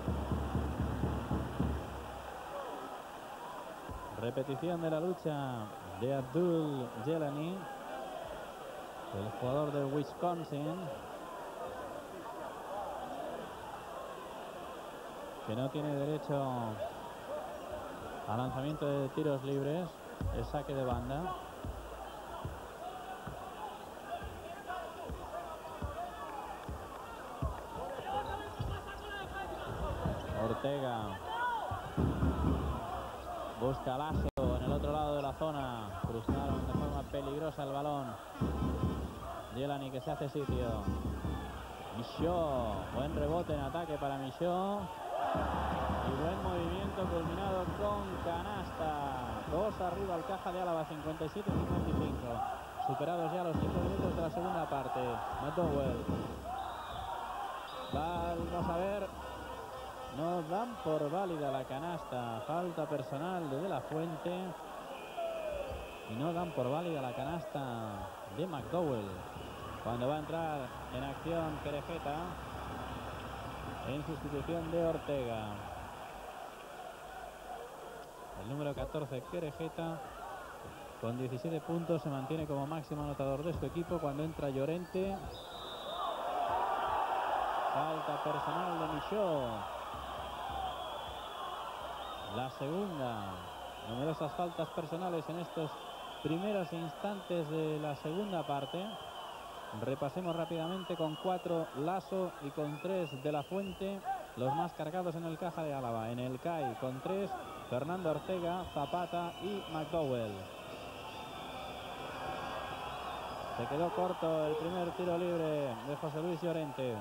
Repetición de la lucha de Abdul Jelani, el jugador de Wisconsin, que no tiene derecho a lanzamiento de tiros libres. El saque de banda. Ortega busca Lasso en el otro lado de la zona. Cruzaron de forma peligrosa el balón. Jelani que se hace sitio. Michaud, buen rebote en ataque para Michaud. Y buen movimiento culminado con canasta. Dos arriba el Caja de Álava, cincuenta y siete a cincuenta y cinco. Superados ya los cinco minutos de la segunda parte. McDowell. Vamos a ver. No dan por válida la canasta. Falta personal de De La Fuente. Y no dan por válida la canasta de McDowell. Cuando va a entrar en acción Querejeta en sustitución de Ortega. El número catorce, Querejeta, con diecisiete puntos, se mantiene como máximo anotador de su equipo cuando entra Llorente. Falta personal de Michaud. La segunda. Numerosas faltas personales en estos primeros instantes de la segunda parte. Repasemos rápidamente: con cuatro Lasso y con tres De La Fuente, los más cargados en el Caja de Álava. En el C A I con tres, Fernando Ortega, Zapata y McDowell. Se quedó corto el primer tiro libre de José Luis Llorente.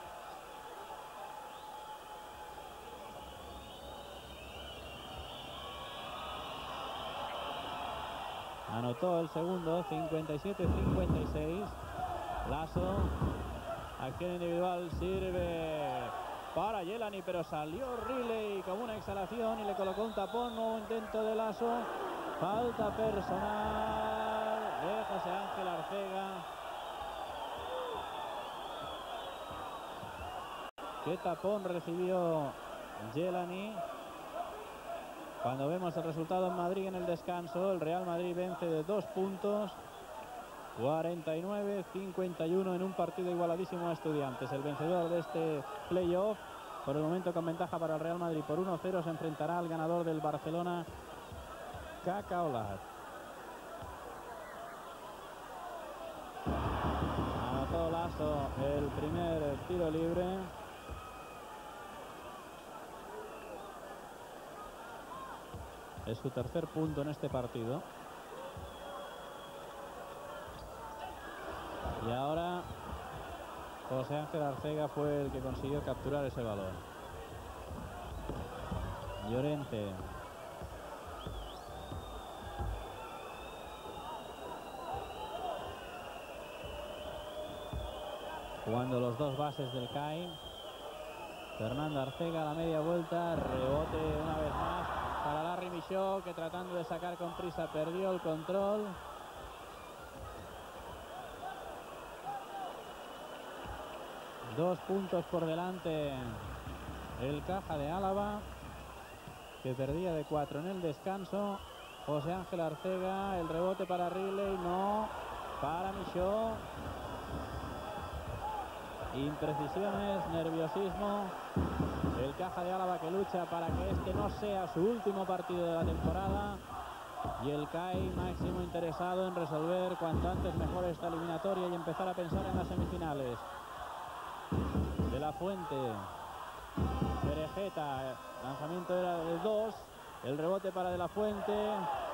Anotó el segundo, cincuenta y siete a cincuenta y seis. Lasso, acción individual, sirve para Jelani, pero salió Riley como una exhalación y le colocó un tapón. Nuevo intento de Lasso, falta personal de José Ángel Arcega. Qué tapón recibió Jelani. Cuando vemos el resultado en Madrid en el descanso, el Real Madrid vence de dos puntos, cuarenta y nueve a cincuenta y uno, en un partido igualadísimo a Estudiantes. El vencedor de este playoff, por el momento con ventaja para el Real Madrid por uno cero, se enfrentará al ganador del Barcelona, Cacaolat. Anotó Lasso el primer tiro libre. Es su tercer punto en este partido. Y ahora José Ángel Arcega fue el que consiguió capturar ese balón. Llorente. Jugando los dos bases del C A I. Fernando Arcega a la media vuelta. Rebote una vez más para Larry Michaud, que tratando de sacar con prisa perdió el control. Dos puntos por delante el Caja de Álava, que perdía de cuatro en el descanso. José Ángel Arcega, el rebote para Riley, no, para Michaud. Imprecisiones, nerviosismo. El Caja de Álava que lucha para que este no sea su último partido de la temporada. Y el C A I máximo interesado en resolver cuanto antes mejor esta eliminatoria y empezar a pensar en las semifinales. De la Fuente, Perejeta, lanzamiento era de dos, el rebote para De la Fuente,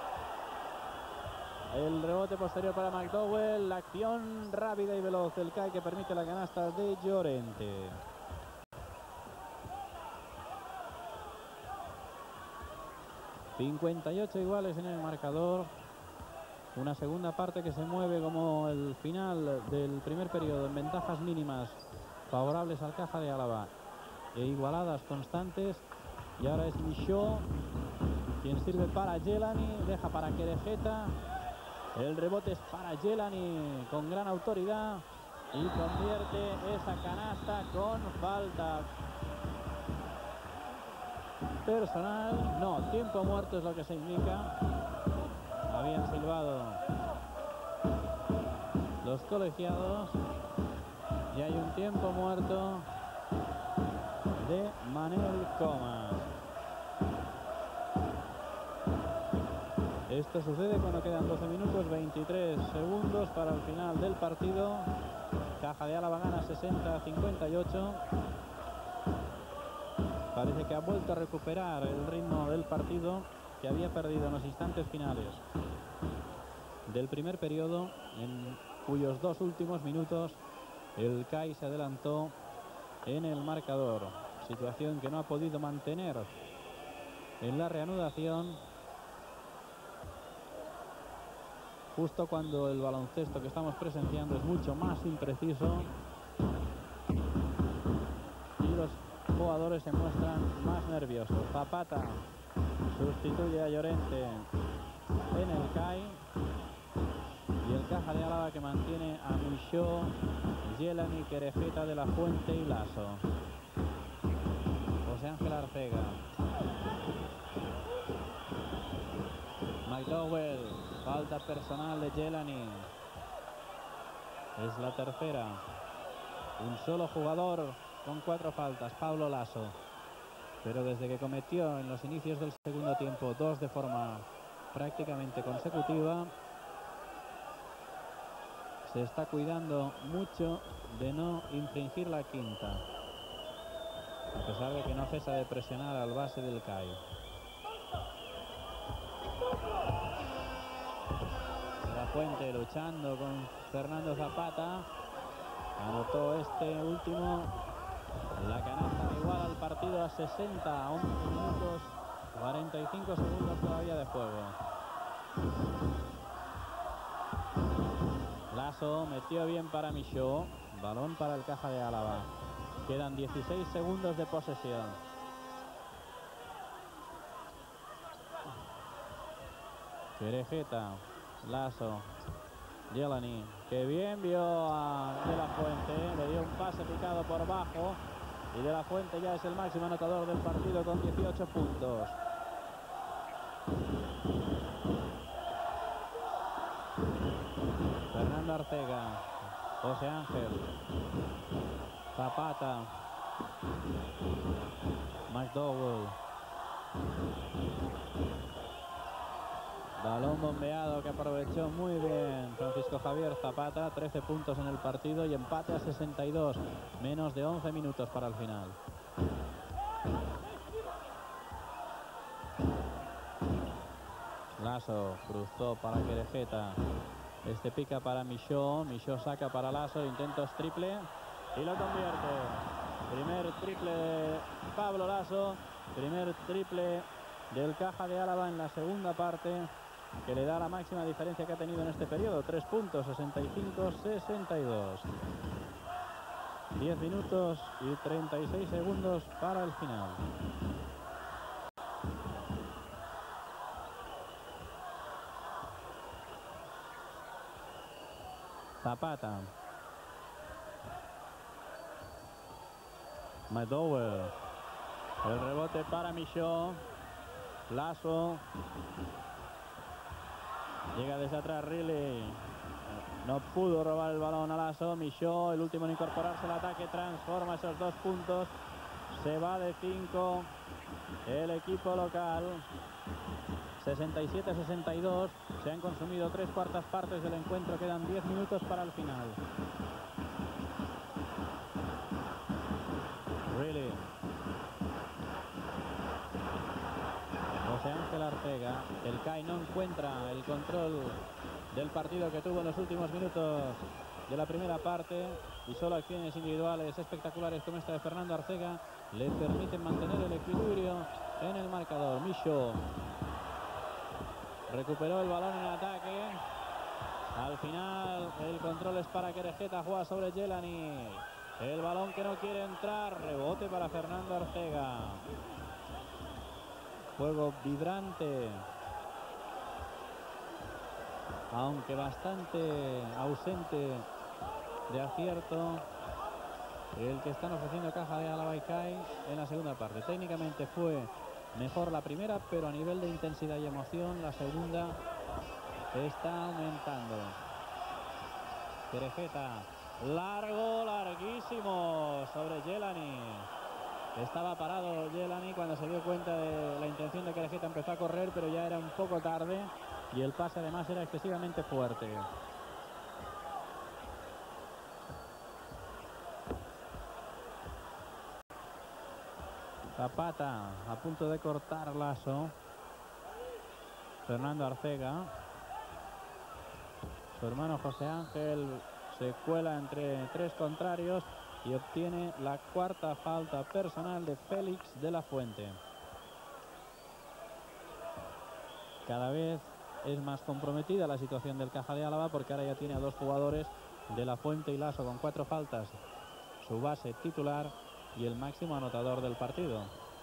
el rebote posterior para McDowell, la acción rápida y veloz del C A I que permite la canasta de Llorente. cincuenta y ocho iguales en el marcador. Una segunda parte que se mueve como el final del primer periodo en ventajas mínimas favorables al Caja de Álava e igualadas constantes. Y ahora es Michaud quien sirve para Jelani, deja para Querejeta. El rebote es para Jelani con gran autoridad y convierte esa canasta con falta personal. No, tiempo muerto es lo que se indica. Habían silbado los colegiados y hay un tiempo muerto de Manel Comas. Esto sucede cuando quedan doce minutos veintitrés segundos para el final del partido. Caja de Álava gana sesenta a cincuenta y ocho. Parece que ha vuelto a recuperar el ritmo del partido que había perdido en los instantes finales del primer periodo, en cuyos dos últimos minutos el C A I se adelantó en el marcador. Situación que no ha podido mantener en la reanudación, justo cuando el baloncesto que estamos presenciando es mucho más impreciso y los jugadores se muestran más nerviosos. Zapata sustituye a Llorente en el C A I y el Caja de Álava que mantiene a Michaud, Jelani, Querejeta, De la Fuente y Lasso. José Ángel Arcega, McDowell, falta personal de Jelani, es la tercera. Un solo jugador con cuatro faltas, Pablo Lasso, pero desde que cometió en los inicios del segundo tiempo dos de forma prácticamente consecutiva, se está cuidando mucho de no infringir la quinta, a pesar de que no cesa de presionar al base del C A I. De la Fuente luchando con Fernando Zapata, anotó este último la canasta que iguala al partido a sesenta, a once minutos cuarenta y cinco segundos todavía de juego. Lasso metió bien para Michaud, balón para el Caja de Álava. Quedan dieciséis segundos de posesión. Querejeta, Lasso, Jelani, que bien vio a De la Fuente, le dio un pase picado por bajo y De la Fuente ya es el máximo anotador del partido con dieciocho puntos. Fernando Arcega, José Ángel, Zapata, McDowell. Balón bombeado que aprovechó muy bien Francisco Javier Zapata. trece puntos en el partido y empate a sesenta y dos. Menos de once minutos para el final. Lasso cruzó para Querejeta. Este pica para Michaud. Michaud saca para Lasso. Intentos triple y lo convierte. Primer triple de Pablo Lasso. Primer triple del Caja de Álava en la segunda parte, que le da la máxima diferencia que ha tenido en este periodo. Tres puntos, sesenta y cinco a sesenta y dos. diez minutos y treinta y seis segundos para el final. Zapata. McDowell. El rebote para Michaud. Lasso. Llega desde atrás Riley. No pudo robar el balón a Lasso. Michaud, el último en incorporarse al ataque, transforma esos dos puntos. Se va de cinco el equipo local. sesenta y siete a sesenta y dos. Se han consumido tres cuartas partes del encuentro. Quedan diez minutos para el final. Riley. José Ángel Arcega. El C A I no encuentra el control del partido que tuvo en los últimos minutos de la primera parte, y solo acciones individuales espectaculares como esta de Fernando Arcega le permiten mantener el equilibrio en el marcador. Michaud recuperó el balón en ataque. Al final el control es para Querejeta, juega sobre Jelani. El balón que no quiere entrar, rebote para Fernando Arcega. Juego vibrante, aunque bastante ausente de acierto, el que están ofreciendo Caja de Álava y C A I en la segunda parte. Técnicamente fue mejor la primera, pero a nivel de intensidad y emoción la segunda está aumentando. Querejeta, largo, larguísimo sobre Jelani. Estaba parado Jelani cuando se dio cuenta de la intención de Querejeta, empezó a correr, pero ya era un poco tarde y el pase además era excesivamente fuerte. Zapata a punto de cortar Lasso. Fernando Arcega. Su hermano José Ángel se cuela entre tres contrarios y obtiene la cuarta falta personal de Félix de la Fuente. Cada vez es más comprometida la situación del Caja de Álava, porque ahora ya tiene a dos jugadores, de la Fuente y Lasso, con cuatro faltas, su base titular y el máximo anotador del partido.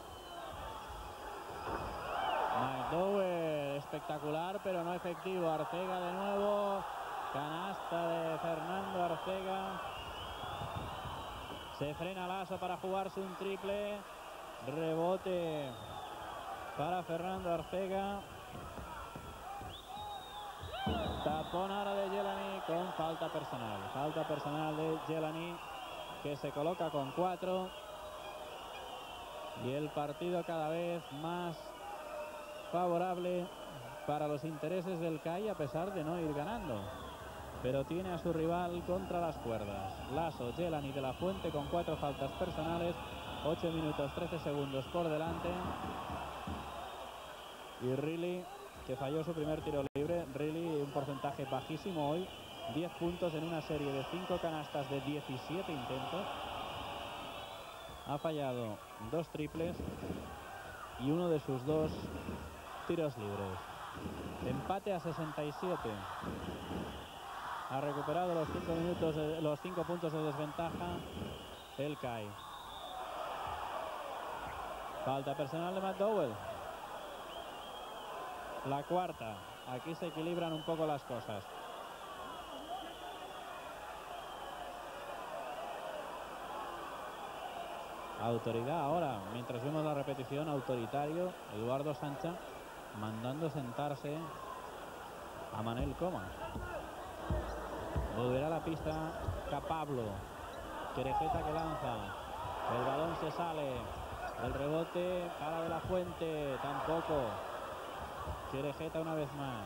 McDowell, espectacular pero no efectivo. Arcega de nuevo, canasta de Fernando Arcega. Se frena Lasso para jugarse un triple. Rebote para Fernando Arcega. Tapón ahora de Jelani con falta personal. Falta personal de Jelani, que se coloca con cuatro. Y el partido cada vez más favorable para los intereses del C A I, a pesar de no ir ganando. Pero tiene a su rival contra las cuerdas. Lasso, Jelani, de la Fuente con cuatro faltas personales. ocho minutos trece segundos por delante. Y Riley, que falló su primer tiro libre. Riley, un porcentaje bajísimo hoy. diez puntos en una serie de cinco canastas de diecisiete intentos. Ha fallado dos triples y uno de sus dos tiros libres. Empate a sesenta y siete. Ha recuperado los cinco minutos, de, los cinco puntos de desventaja el C A I. Falta personal de McDowell. La cuarta. Aquí se equilibran un poco las cosas. Autoridad ahora, mientras vemos la repetición, autoritario Eduardo Sancha, mandando sentarse a Manel Coma. Volverá a la pista Capablo. Querejeta que lanza. El balón se sale. El rebote para De la Fuente. Tampoco. Querejeta una vez más.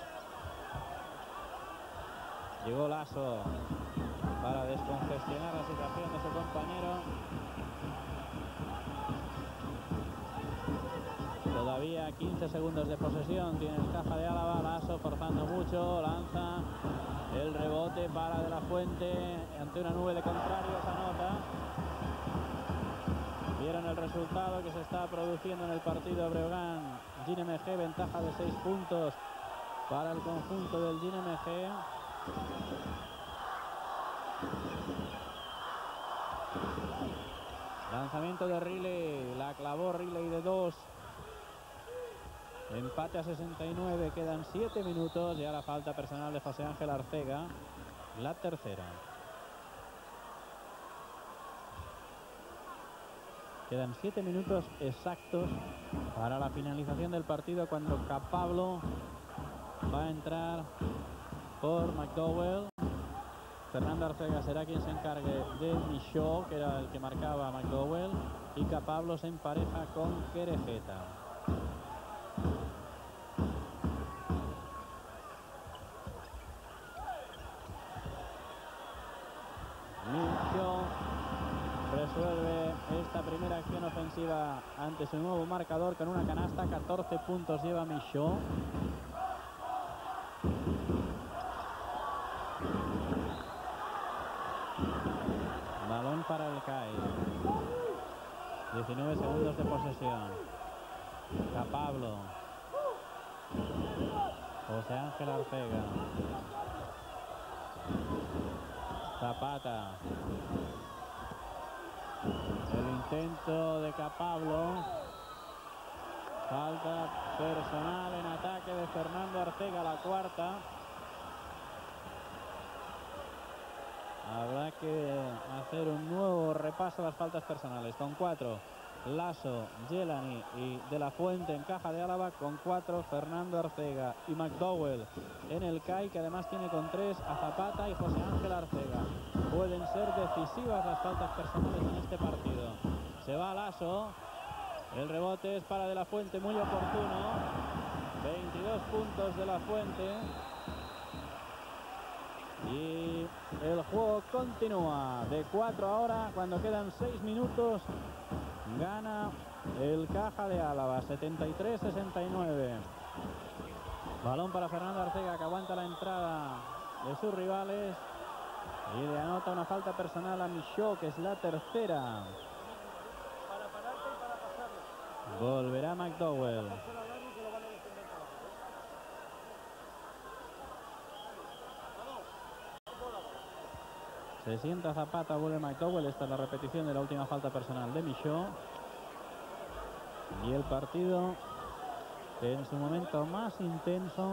Llegó Lasso para descongestionar la situación de su compañero. Todavía quince segundos de posesión tiene el Caja de Álava. Lasso forzando mucho, lanza el rebote para De la Fuente ante una nube de contrarios, anota. Vieron el resultado que se está produciendo en el partido Breogán G N M G, ventaja de seis puntos para el conjunto del G N M G. Lanzamiento de Riley, la clavó Riley de dos. Empate a sesenta y nueve, quedan siete minutos. Ya la falta personal de José Ángel Arcega, la tercera. Quedan siete minutos exactos para la finalización del partido, cuando Capablo va a entrar por McDowell. Fernando Arcega será quien se encargue de Michaud, que era el que marcaba a McDowell, y Capablo se empareja con Querejeta. Michaud resuelve esta primera acción ofensiva ante su nuevo marcador con una canasta. catorce puntos lleva Michaud. Balón para el C A I. diecinueve segundos de posesión. Capablo. José Ángel Arcega. Zapata. El intento de Capablo. Falta personal en ataque de Fernando Arcega, la cuarta. Habrá que hacer un nuevo repaso a las faltas personales. Con cuatro, Lasso, Jelani y De La Fuente en Caja de Álava. Con cuatro, Fernando Arcega y McDowell en el C A I, que además tiene con tres a Zapata y José Ángel Arcega. Pueden ser decisivas las faltas personales en este partido. Se va Lasso. El rebote es para De La Fuente, muy oportuno. veintidós puntos De La Fuente. Y el juego continúa de cuatro ahora, cuando quedan seis minutos. Gana el Caja de Álava, setenta y tres sesenta y nueve. Balón para Fernando Arcega, que aguanta la entrada de sus rivales y le anota una falta personal a Michaud, que es la tercera. Volverá McDowell. Se sienta Zapata, vuelve McDowell. Esta es la repetición de la última falta personal de Michaud. Y el partido en su momento más intenso,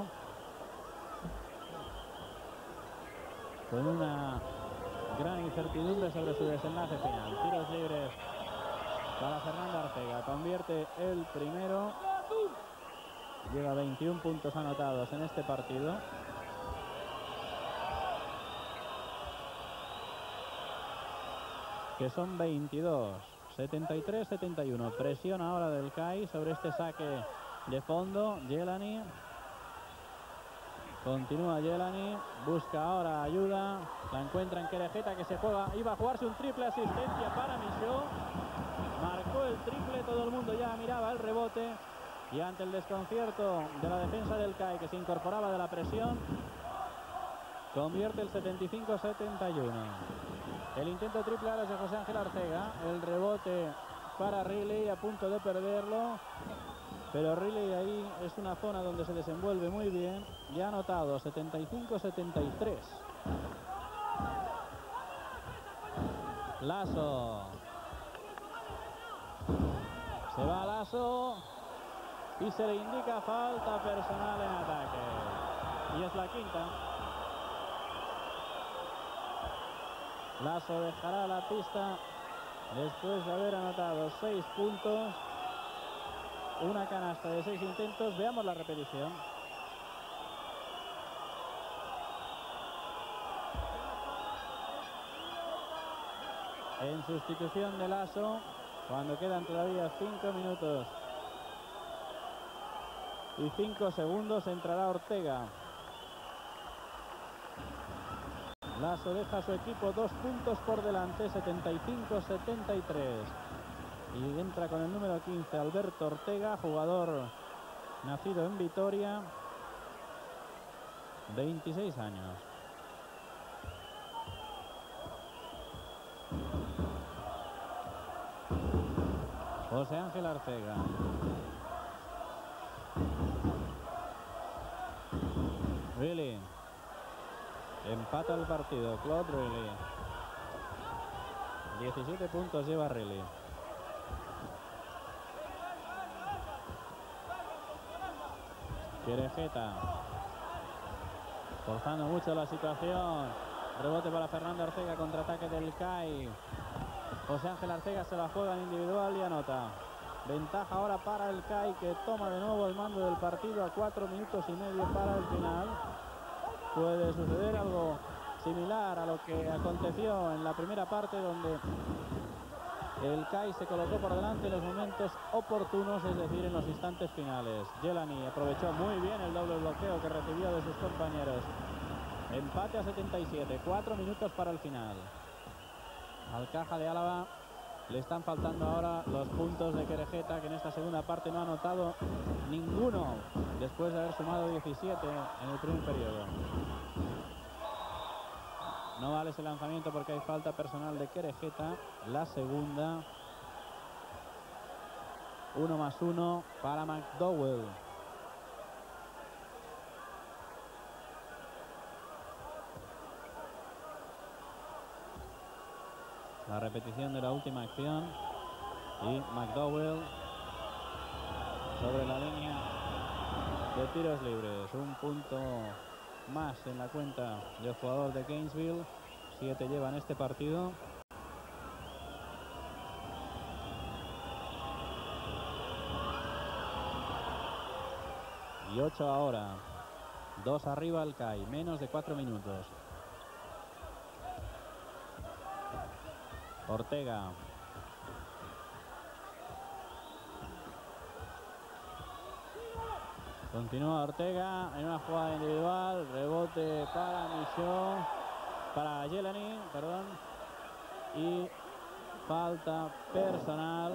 con una gran incertidumbre sobre su desenlace final. Tiros libres para Fernando Arcega. Convierte el primero. Lleva veintiún puntos anotados en este partido. Que son veintidós. setenta y tres setenta y uno. Presión ahora del C A I sobre este saque de fondo. Jelani. Continúa Jelani. Busca ahora ayuda. La encuentra en Querejeta, que se juega. Iba a jugarse un triple, asistencia para Michaud. Marcó el triple. Todo el mundo ya miraba el rebote. Y ante el desconcierto de la defensa del C A I, que se incorporaba de la presión, convierte el setenta y cinco setenta y uno. El intento triple ahora es de José Ángel Arcega. El rebote para Riley, a punto de perderlo. Pero Riley ahí es una zona donde se desenvuelve muy bien. Y ha anotado setenta y cinco setenta y tres. Lasso. Se va Lasso. Y se le indica falta personal en ataque. Y es la quinta. Lasso dejará la pista después de haber anotado seis puntos. Una canasta de seis intentos. Veamos la repetición. En sustitución de Lasso, cuando quedan todavía cinco minutos y cinco segundos, entrará Ortega. Lasso deja a su equipo dos puntos por delante, setenta y cinco setenta y tres. Y entra con el número quince Alberto Ortega, jugador nacido en Vitoria, veintiséis años. José Ángel Arcega. Riley. Empata el partido, Claude Riley. diecisiete puntos lleva Riley. Querejeta. Forzando mucho la situación. Rebote para Fernando Arcega, contraataque del C A I. José Ángel Arcega se la juega en individual y anota. Ventaja ahora para el C A I, que toma de nuevo el mando del partido a cuatro minutos y medio para el final. Puede suceder algo similar a lo que aconteció en la primera parte, donde el C A I se colocó por delante en los momentos oportunos, es decir, en los instantes finales. Jelani aprovechó muy bien el doble bloqueo que recibió de sus compañeros. Empate a setenta y siete, cuatro minutos para el final. Al Caja de Álava le están faltando ahora los puntos de Querejeta, que en esta segunda parte no ha anotado ninguno después de haber sumado diecisiete en el primer periodo. No vale ese lanzamiento porque hay falta personal de Querejeta. La segunda. Uno más uno para McDowell. La repetición de la última acción. Y McDowell sobre la línea de tiros libres. Un punto más en la cuenta del jugador de Gainesville. Siete lleva en este partido. Y ocho ahora. Dos arriba el C A I. Menos de cuatro minutos. Ortega. Continúa Ortega en una jugada individual. Rebote para Michaud. Para Jelani, perdón. Y falta personal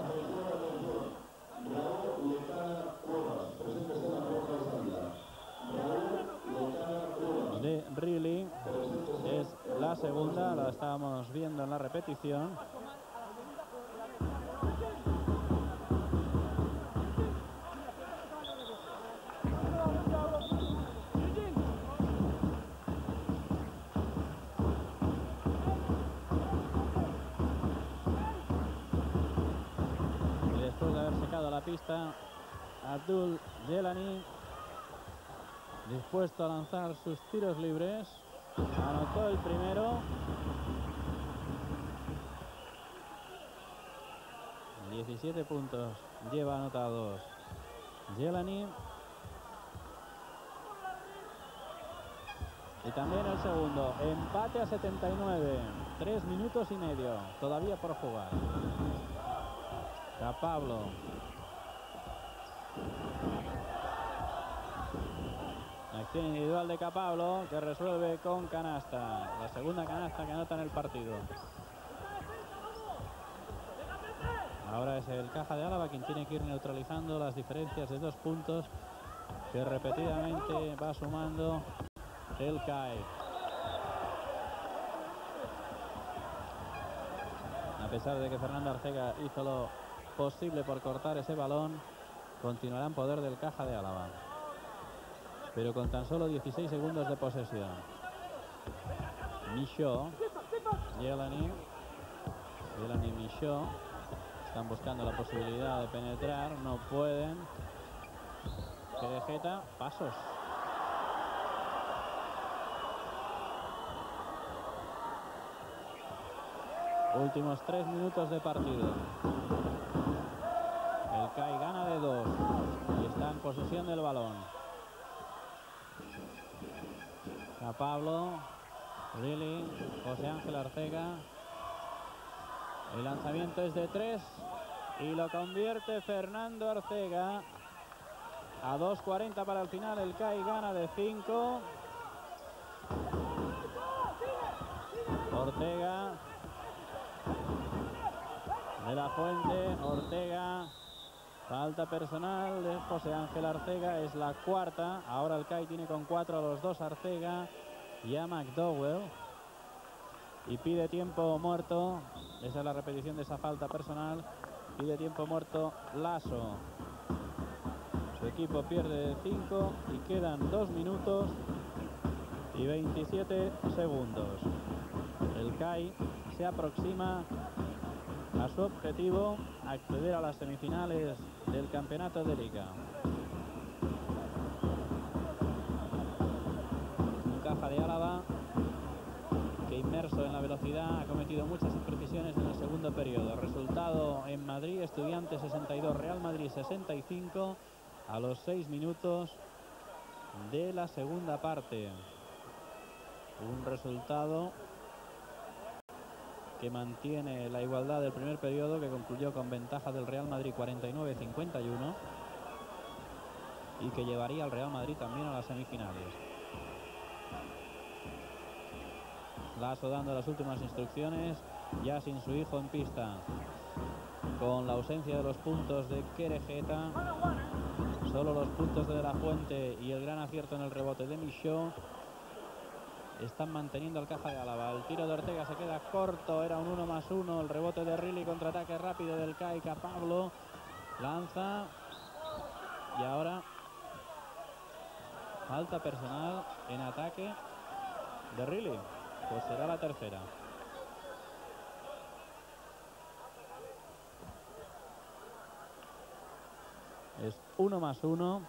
de Riley. Es la segunda, la estábamos viendo en la repetición. Y después de haber secado la pista, Abdul Jelani, dispuesto a lanzar sus tiros libres, anotó el primero. diecisiete puntos lleva anotados Jelani. Y también el segundo. Empate a setenta y nueve. Tres minutos y medio todavía por jugar. Capablo. Acción individual de Capablo, que resuelve con canasta. La segunda canasta que anota en el partido. Ahora es el Caja de Álava quien tiene que ir neutralizando las diferencias de dos puntos que repetidamente va sumando el C A I. A pesar de que Fernando Arcega hizo lo posible por cortar ese balón, continuará en poder del Caja de Álava, pero con tan solo dieciséis segundos de posesión. Michaud, Jelani, Jelani, Michaud están buscando la posibilidad de penetrar, no pueden. Querejeta, pasos. Últimos tres minutos de partido. El C A I gana de dos y está en posesión del balón. A Pablo, Riley, José Ángel Arcega. El lanzamiento es de tres y lo convierte Fernando Arcega. A dos cuarenta para el final, el C A I gana de cinco. Ortega. De la Fuente, Ortega. Falta personal de José Ángel Arcega, es la cuarta. Ahora el C A I tiene con cuatro a los dos Arcega y a McDowell. Y pide tiempo muerto. Esa es la repetición de esa falta personal. Pide tiempo muerto Lasso. Su equipo pierde de cinco y quedan dos minutos y veintisiete segundos. El C A I se aproxima a su objetivo, acceder a las semifinales del campeonato de liga. Un Caja de Álava que inmersa inmerso en la velocidad, ha cometido muchas imprecisiones en el segundo periodo. Resultado en Madrid, Estudiantes sesenta y dos, Real Madrid sesenta y cinco a los seis minutos de la segunda parte. Un resultado que mantiene la igualdad del primer periodo, que concluyó con ventaja del Real Madrid cuarenta y nueve a cincuenta y uno, y que llevaría al Real Madrid también a las semifinales. Lasso dando las últimas instrucciones, ya sin su hijo en pista, con la ausencia de los puntos de Querejeta, solo los puntos de De La Fuente y el gran acierto en el rebote de Michaud están manteniendo al Caja de Álava. El tiro de Ortega se queda corto, era un uno más uno. El rebote de Riley, contraataque rápido del C A I. Capablo lanza y ahora falta personal en ataque de Riley, pues será la tercera. Es uno más uno.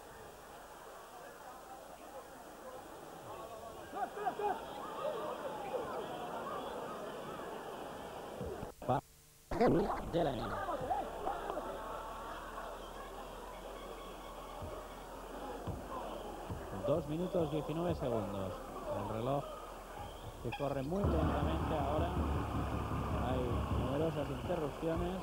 Jelani. Dos minutos diecinueve segundos. El reloj que corre muy lentamente ahora. Hay numerosas interrupciones.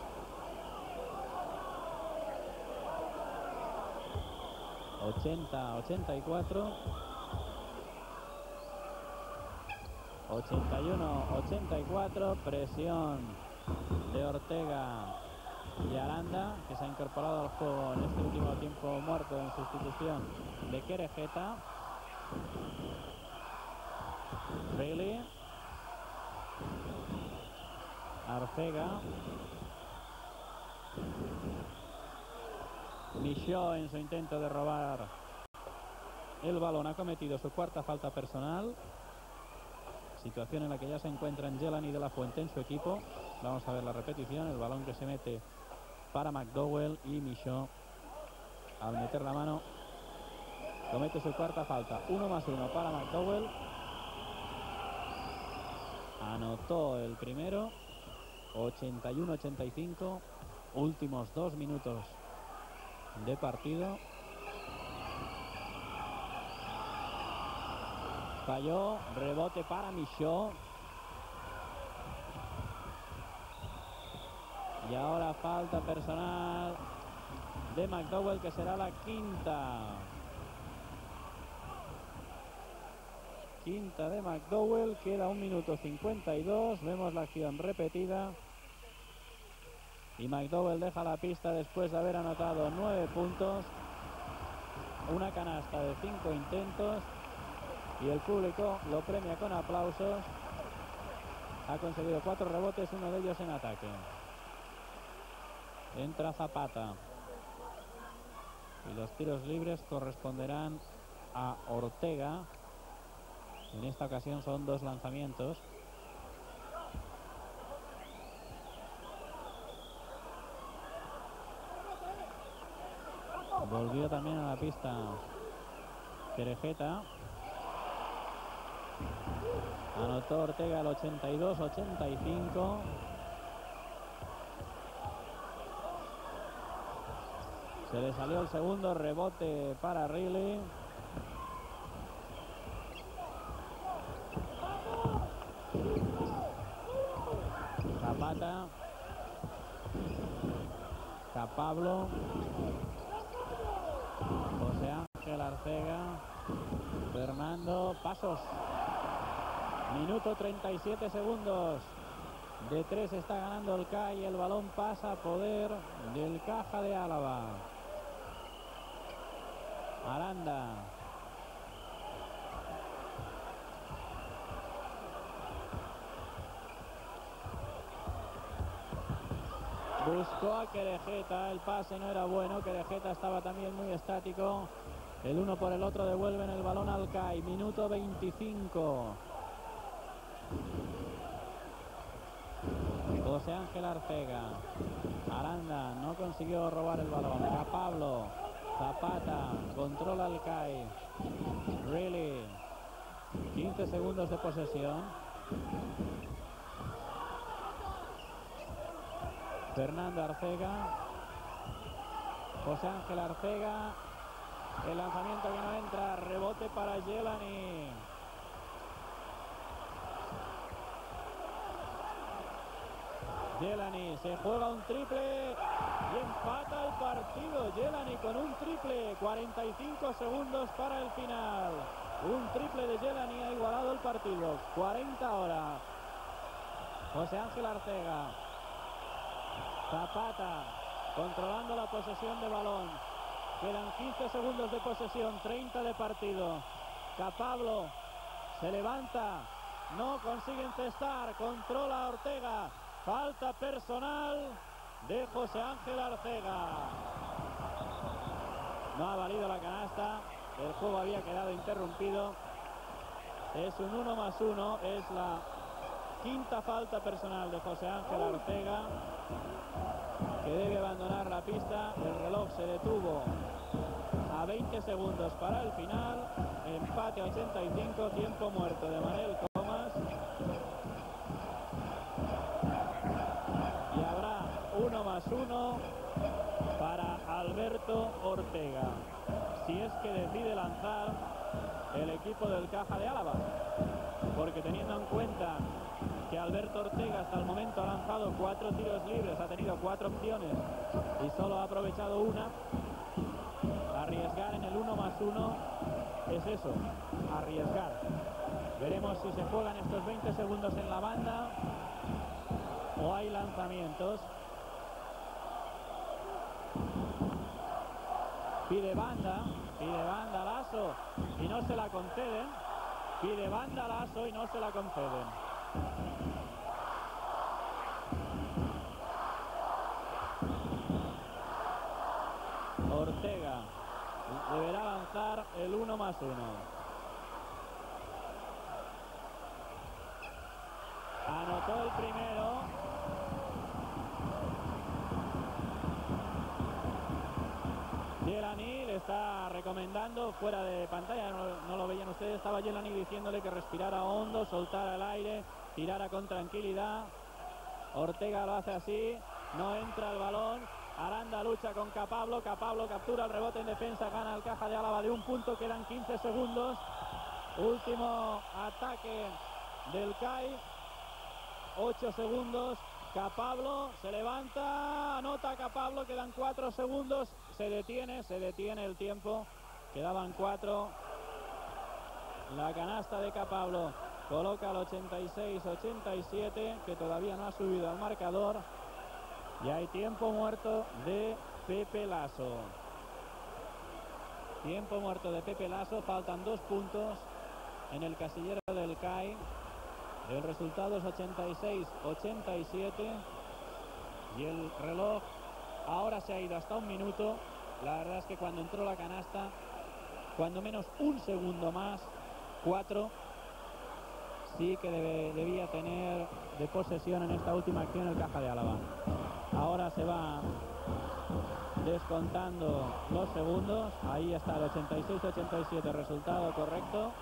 ochenta a ochenta y cuatro. ochenta y uno a ochenta y cuatro. Presión de Ortega y Aranda, que se ha incorporado al juego en este último tiempo muerto en sustitución de Querejeta. Riley, Arcega, Michaud en su intento de robar el balón ha cometido su cuarta falta personal, situación en la que ya se encuentran Jelani y De La Fuente en su equipo. Vamos a ver la repetición. El balón que se mete para McDowell, y Michaud, al meter la mano, comete su cuarta falta. Uno más uno para McDowell. Anotó el primero. ochenta y uno a ochenta y cinco. Últimos dos minutos de partido. Falló. Rebote para Michaud. Y ahora falta personal de McDowell, que será la quinta. Quinta de McDowell. Queda un minuto cincuenta y dos. Vemos la acción repetida. Y McDowell deja la pista después de haber anotado nueve puntos. Una canasta de cinco intentos. Y el público lo premia con aplausos. Ha conseguido cuatro rebotes, uno de ellos en ataque. Entra Zapata. Y los tiros libres corresponderán a Ortega. En esta ocasión son dos lanzamientos. Volvió también a la pista Querejeta. Anotó Ortega el ochenta y dos a ochenta y cinco. Se le salió el segundo. Rebote para Riley. Zapata. Capablo. José Ángel Arcega. Fernando. Pasos. Minuto treinta y siete segundos. De tres está ganando el C A I. El balón pasa a poder del Caja de Álava. Aranda. Buscó a Querejeta. El pase no era bueno. Querejeta estaba también muy estático. El uno por el otro devuelven el balón al C A I. Minuto veinticinco. José Ángel Arcega. Aranda no consiguió robar el balón. Capablo. Zapata controla el C A I. Riley. quince segundos de posesión. Fernando Arcega. José Ángel Arcega. El lanzamiento que no entra. Rebote para Jelani. Jelani se juega un triple y empata el partido. Jelani con un triple. cuarenta y cinco segundos para el final. Un triple de Jelani ha igualado el partido. cuarenta ahora. José Ángel Arcega. Zapata controlando la posesión de balón. Quedan quince segundos de posesión, treinta de partido. Capablo se levanta, no consigue encestar, controla a Ortega. Falta personal de José Ángel Arcega. No ha valido la canasta, el juego había quedado interrumpido. Es un uno más uno, es la quinta falta personal de José Ángel Arcega, que debe abandonar la pista. El reloj se detuvo a veinte segundos para el final. Empate a ochenta y cinco, tiempo muerto de Manel Comas. Y habrá uno más uno para Alberto Ortega, si es que decide lanzar el equipo del Caja de Álava, porque teniendo en cuenta que Alberto Ortega hasta el momento ha lanzado cuatro tiros libres, ha tenido cuatro opciones y solo ha aprovechado una, arriesgar en el uno más uno es eso, arriesgar. Veremos si se juegan estos veinte segundos en la banda o hay lanzamientos. Pide banda, pide banda Lasso y no se la conceden. Pide banda Lasso y no se la conceden. Ortega deberá lanzar el uno más uno. Anotó el primero. Jelani le está recomendando fuera de pantalla, no, no lo veían ustedes, estaba Jelani diciéndole que respirara hondo, soltara el aire, tirara con tranquilidad. Ortega lo hace así, no entra el balón. Aranda lucha con Capablo, Capablo captura el rebote en defensa, gana el Caja de Álava de un punto, quedan quince segundos. Último ataque del C A I, ocho segundos. Capablo se levanta, anota Capablo, quedan cuatro segundos, se detiene, se detiene el tiempo, quedaban cuatro. La canasta de Capablo coloca el ochenta y seis ochenta y siete, que todavía no ha subido al marcador. Y hay tiempo muerto de Pepe Lasso. Tiempo muerto de Pepe Lasso, faltan dos puntos en el casillero del C A I. El resultado es ochenta y seis ochenta y siete y el reloj ahora se ha ido hasta un minuto. La verdad es que cuando entró la canasta, cuando menos un segundo más, cuatro, sí que debe, debía tener de posesión en esta última acción el Caja de Álava. Ahora se va descontando los segundos. Ahí está el ochenta y seis ochenta y siete, resultado correcto.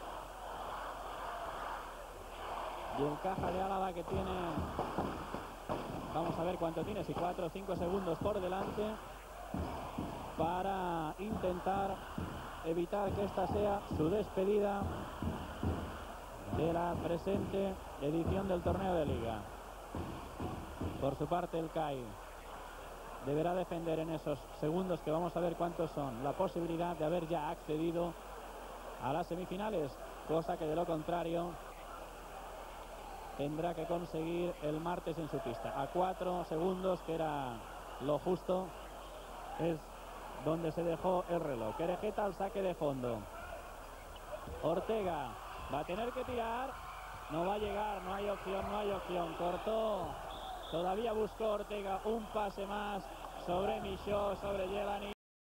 Y el Caja de Álava, que tiene, vamos a ver cuánto tiene, si cuatro o cinco segundos por delante, para intentar evitar que esta sea su despedida de la presente edición del torneo de liga. Por su parte el C A I deberá defender en esos segundos, que vamos a ver cuántos son, la posibilidad de haber ya accedido a las semifinales, cosa que de lo contrario tendrá que conseguir el martes en su pista. A cuatro segundos, que era lo justo, es donde se dejó el reloj. Querejeta al saque de fondo. Ortega va a tener que tirar, no va a llegar, no hay opción, no hay opción. Cortó, todavía buscó Ortega un pase más sobre Michaud, sobre Jelani.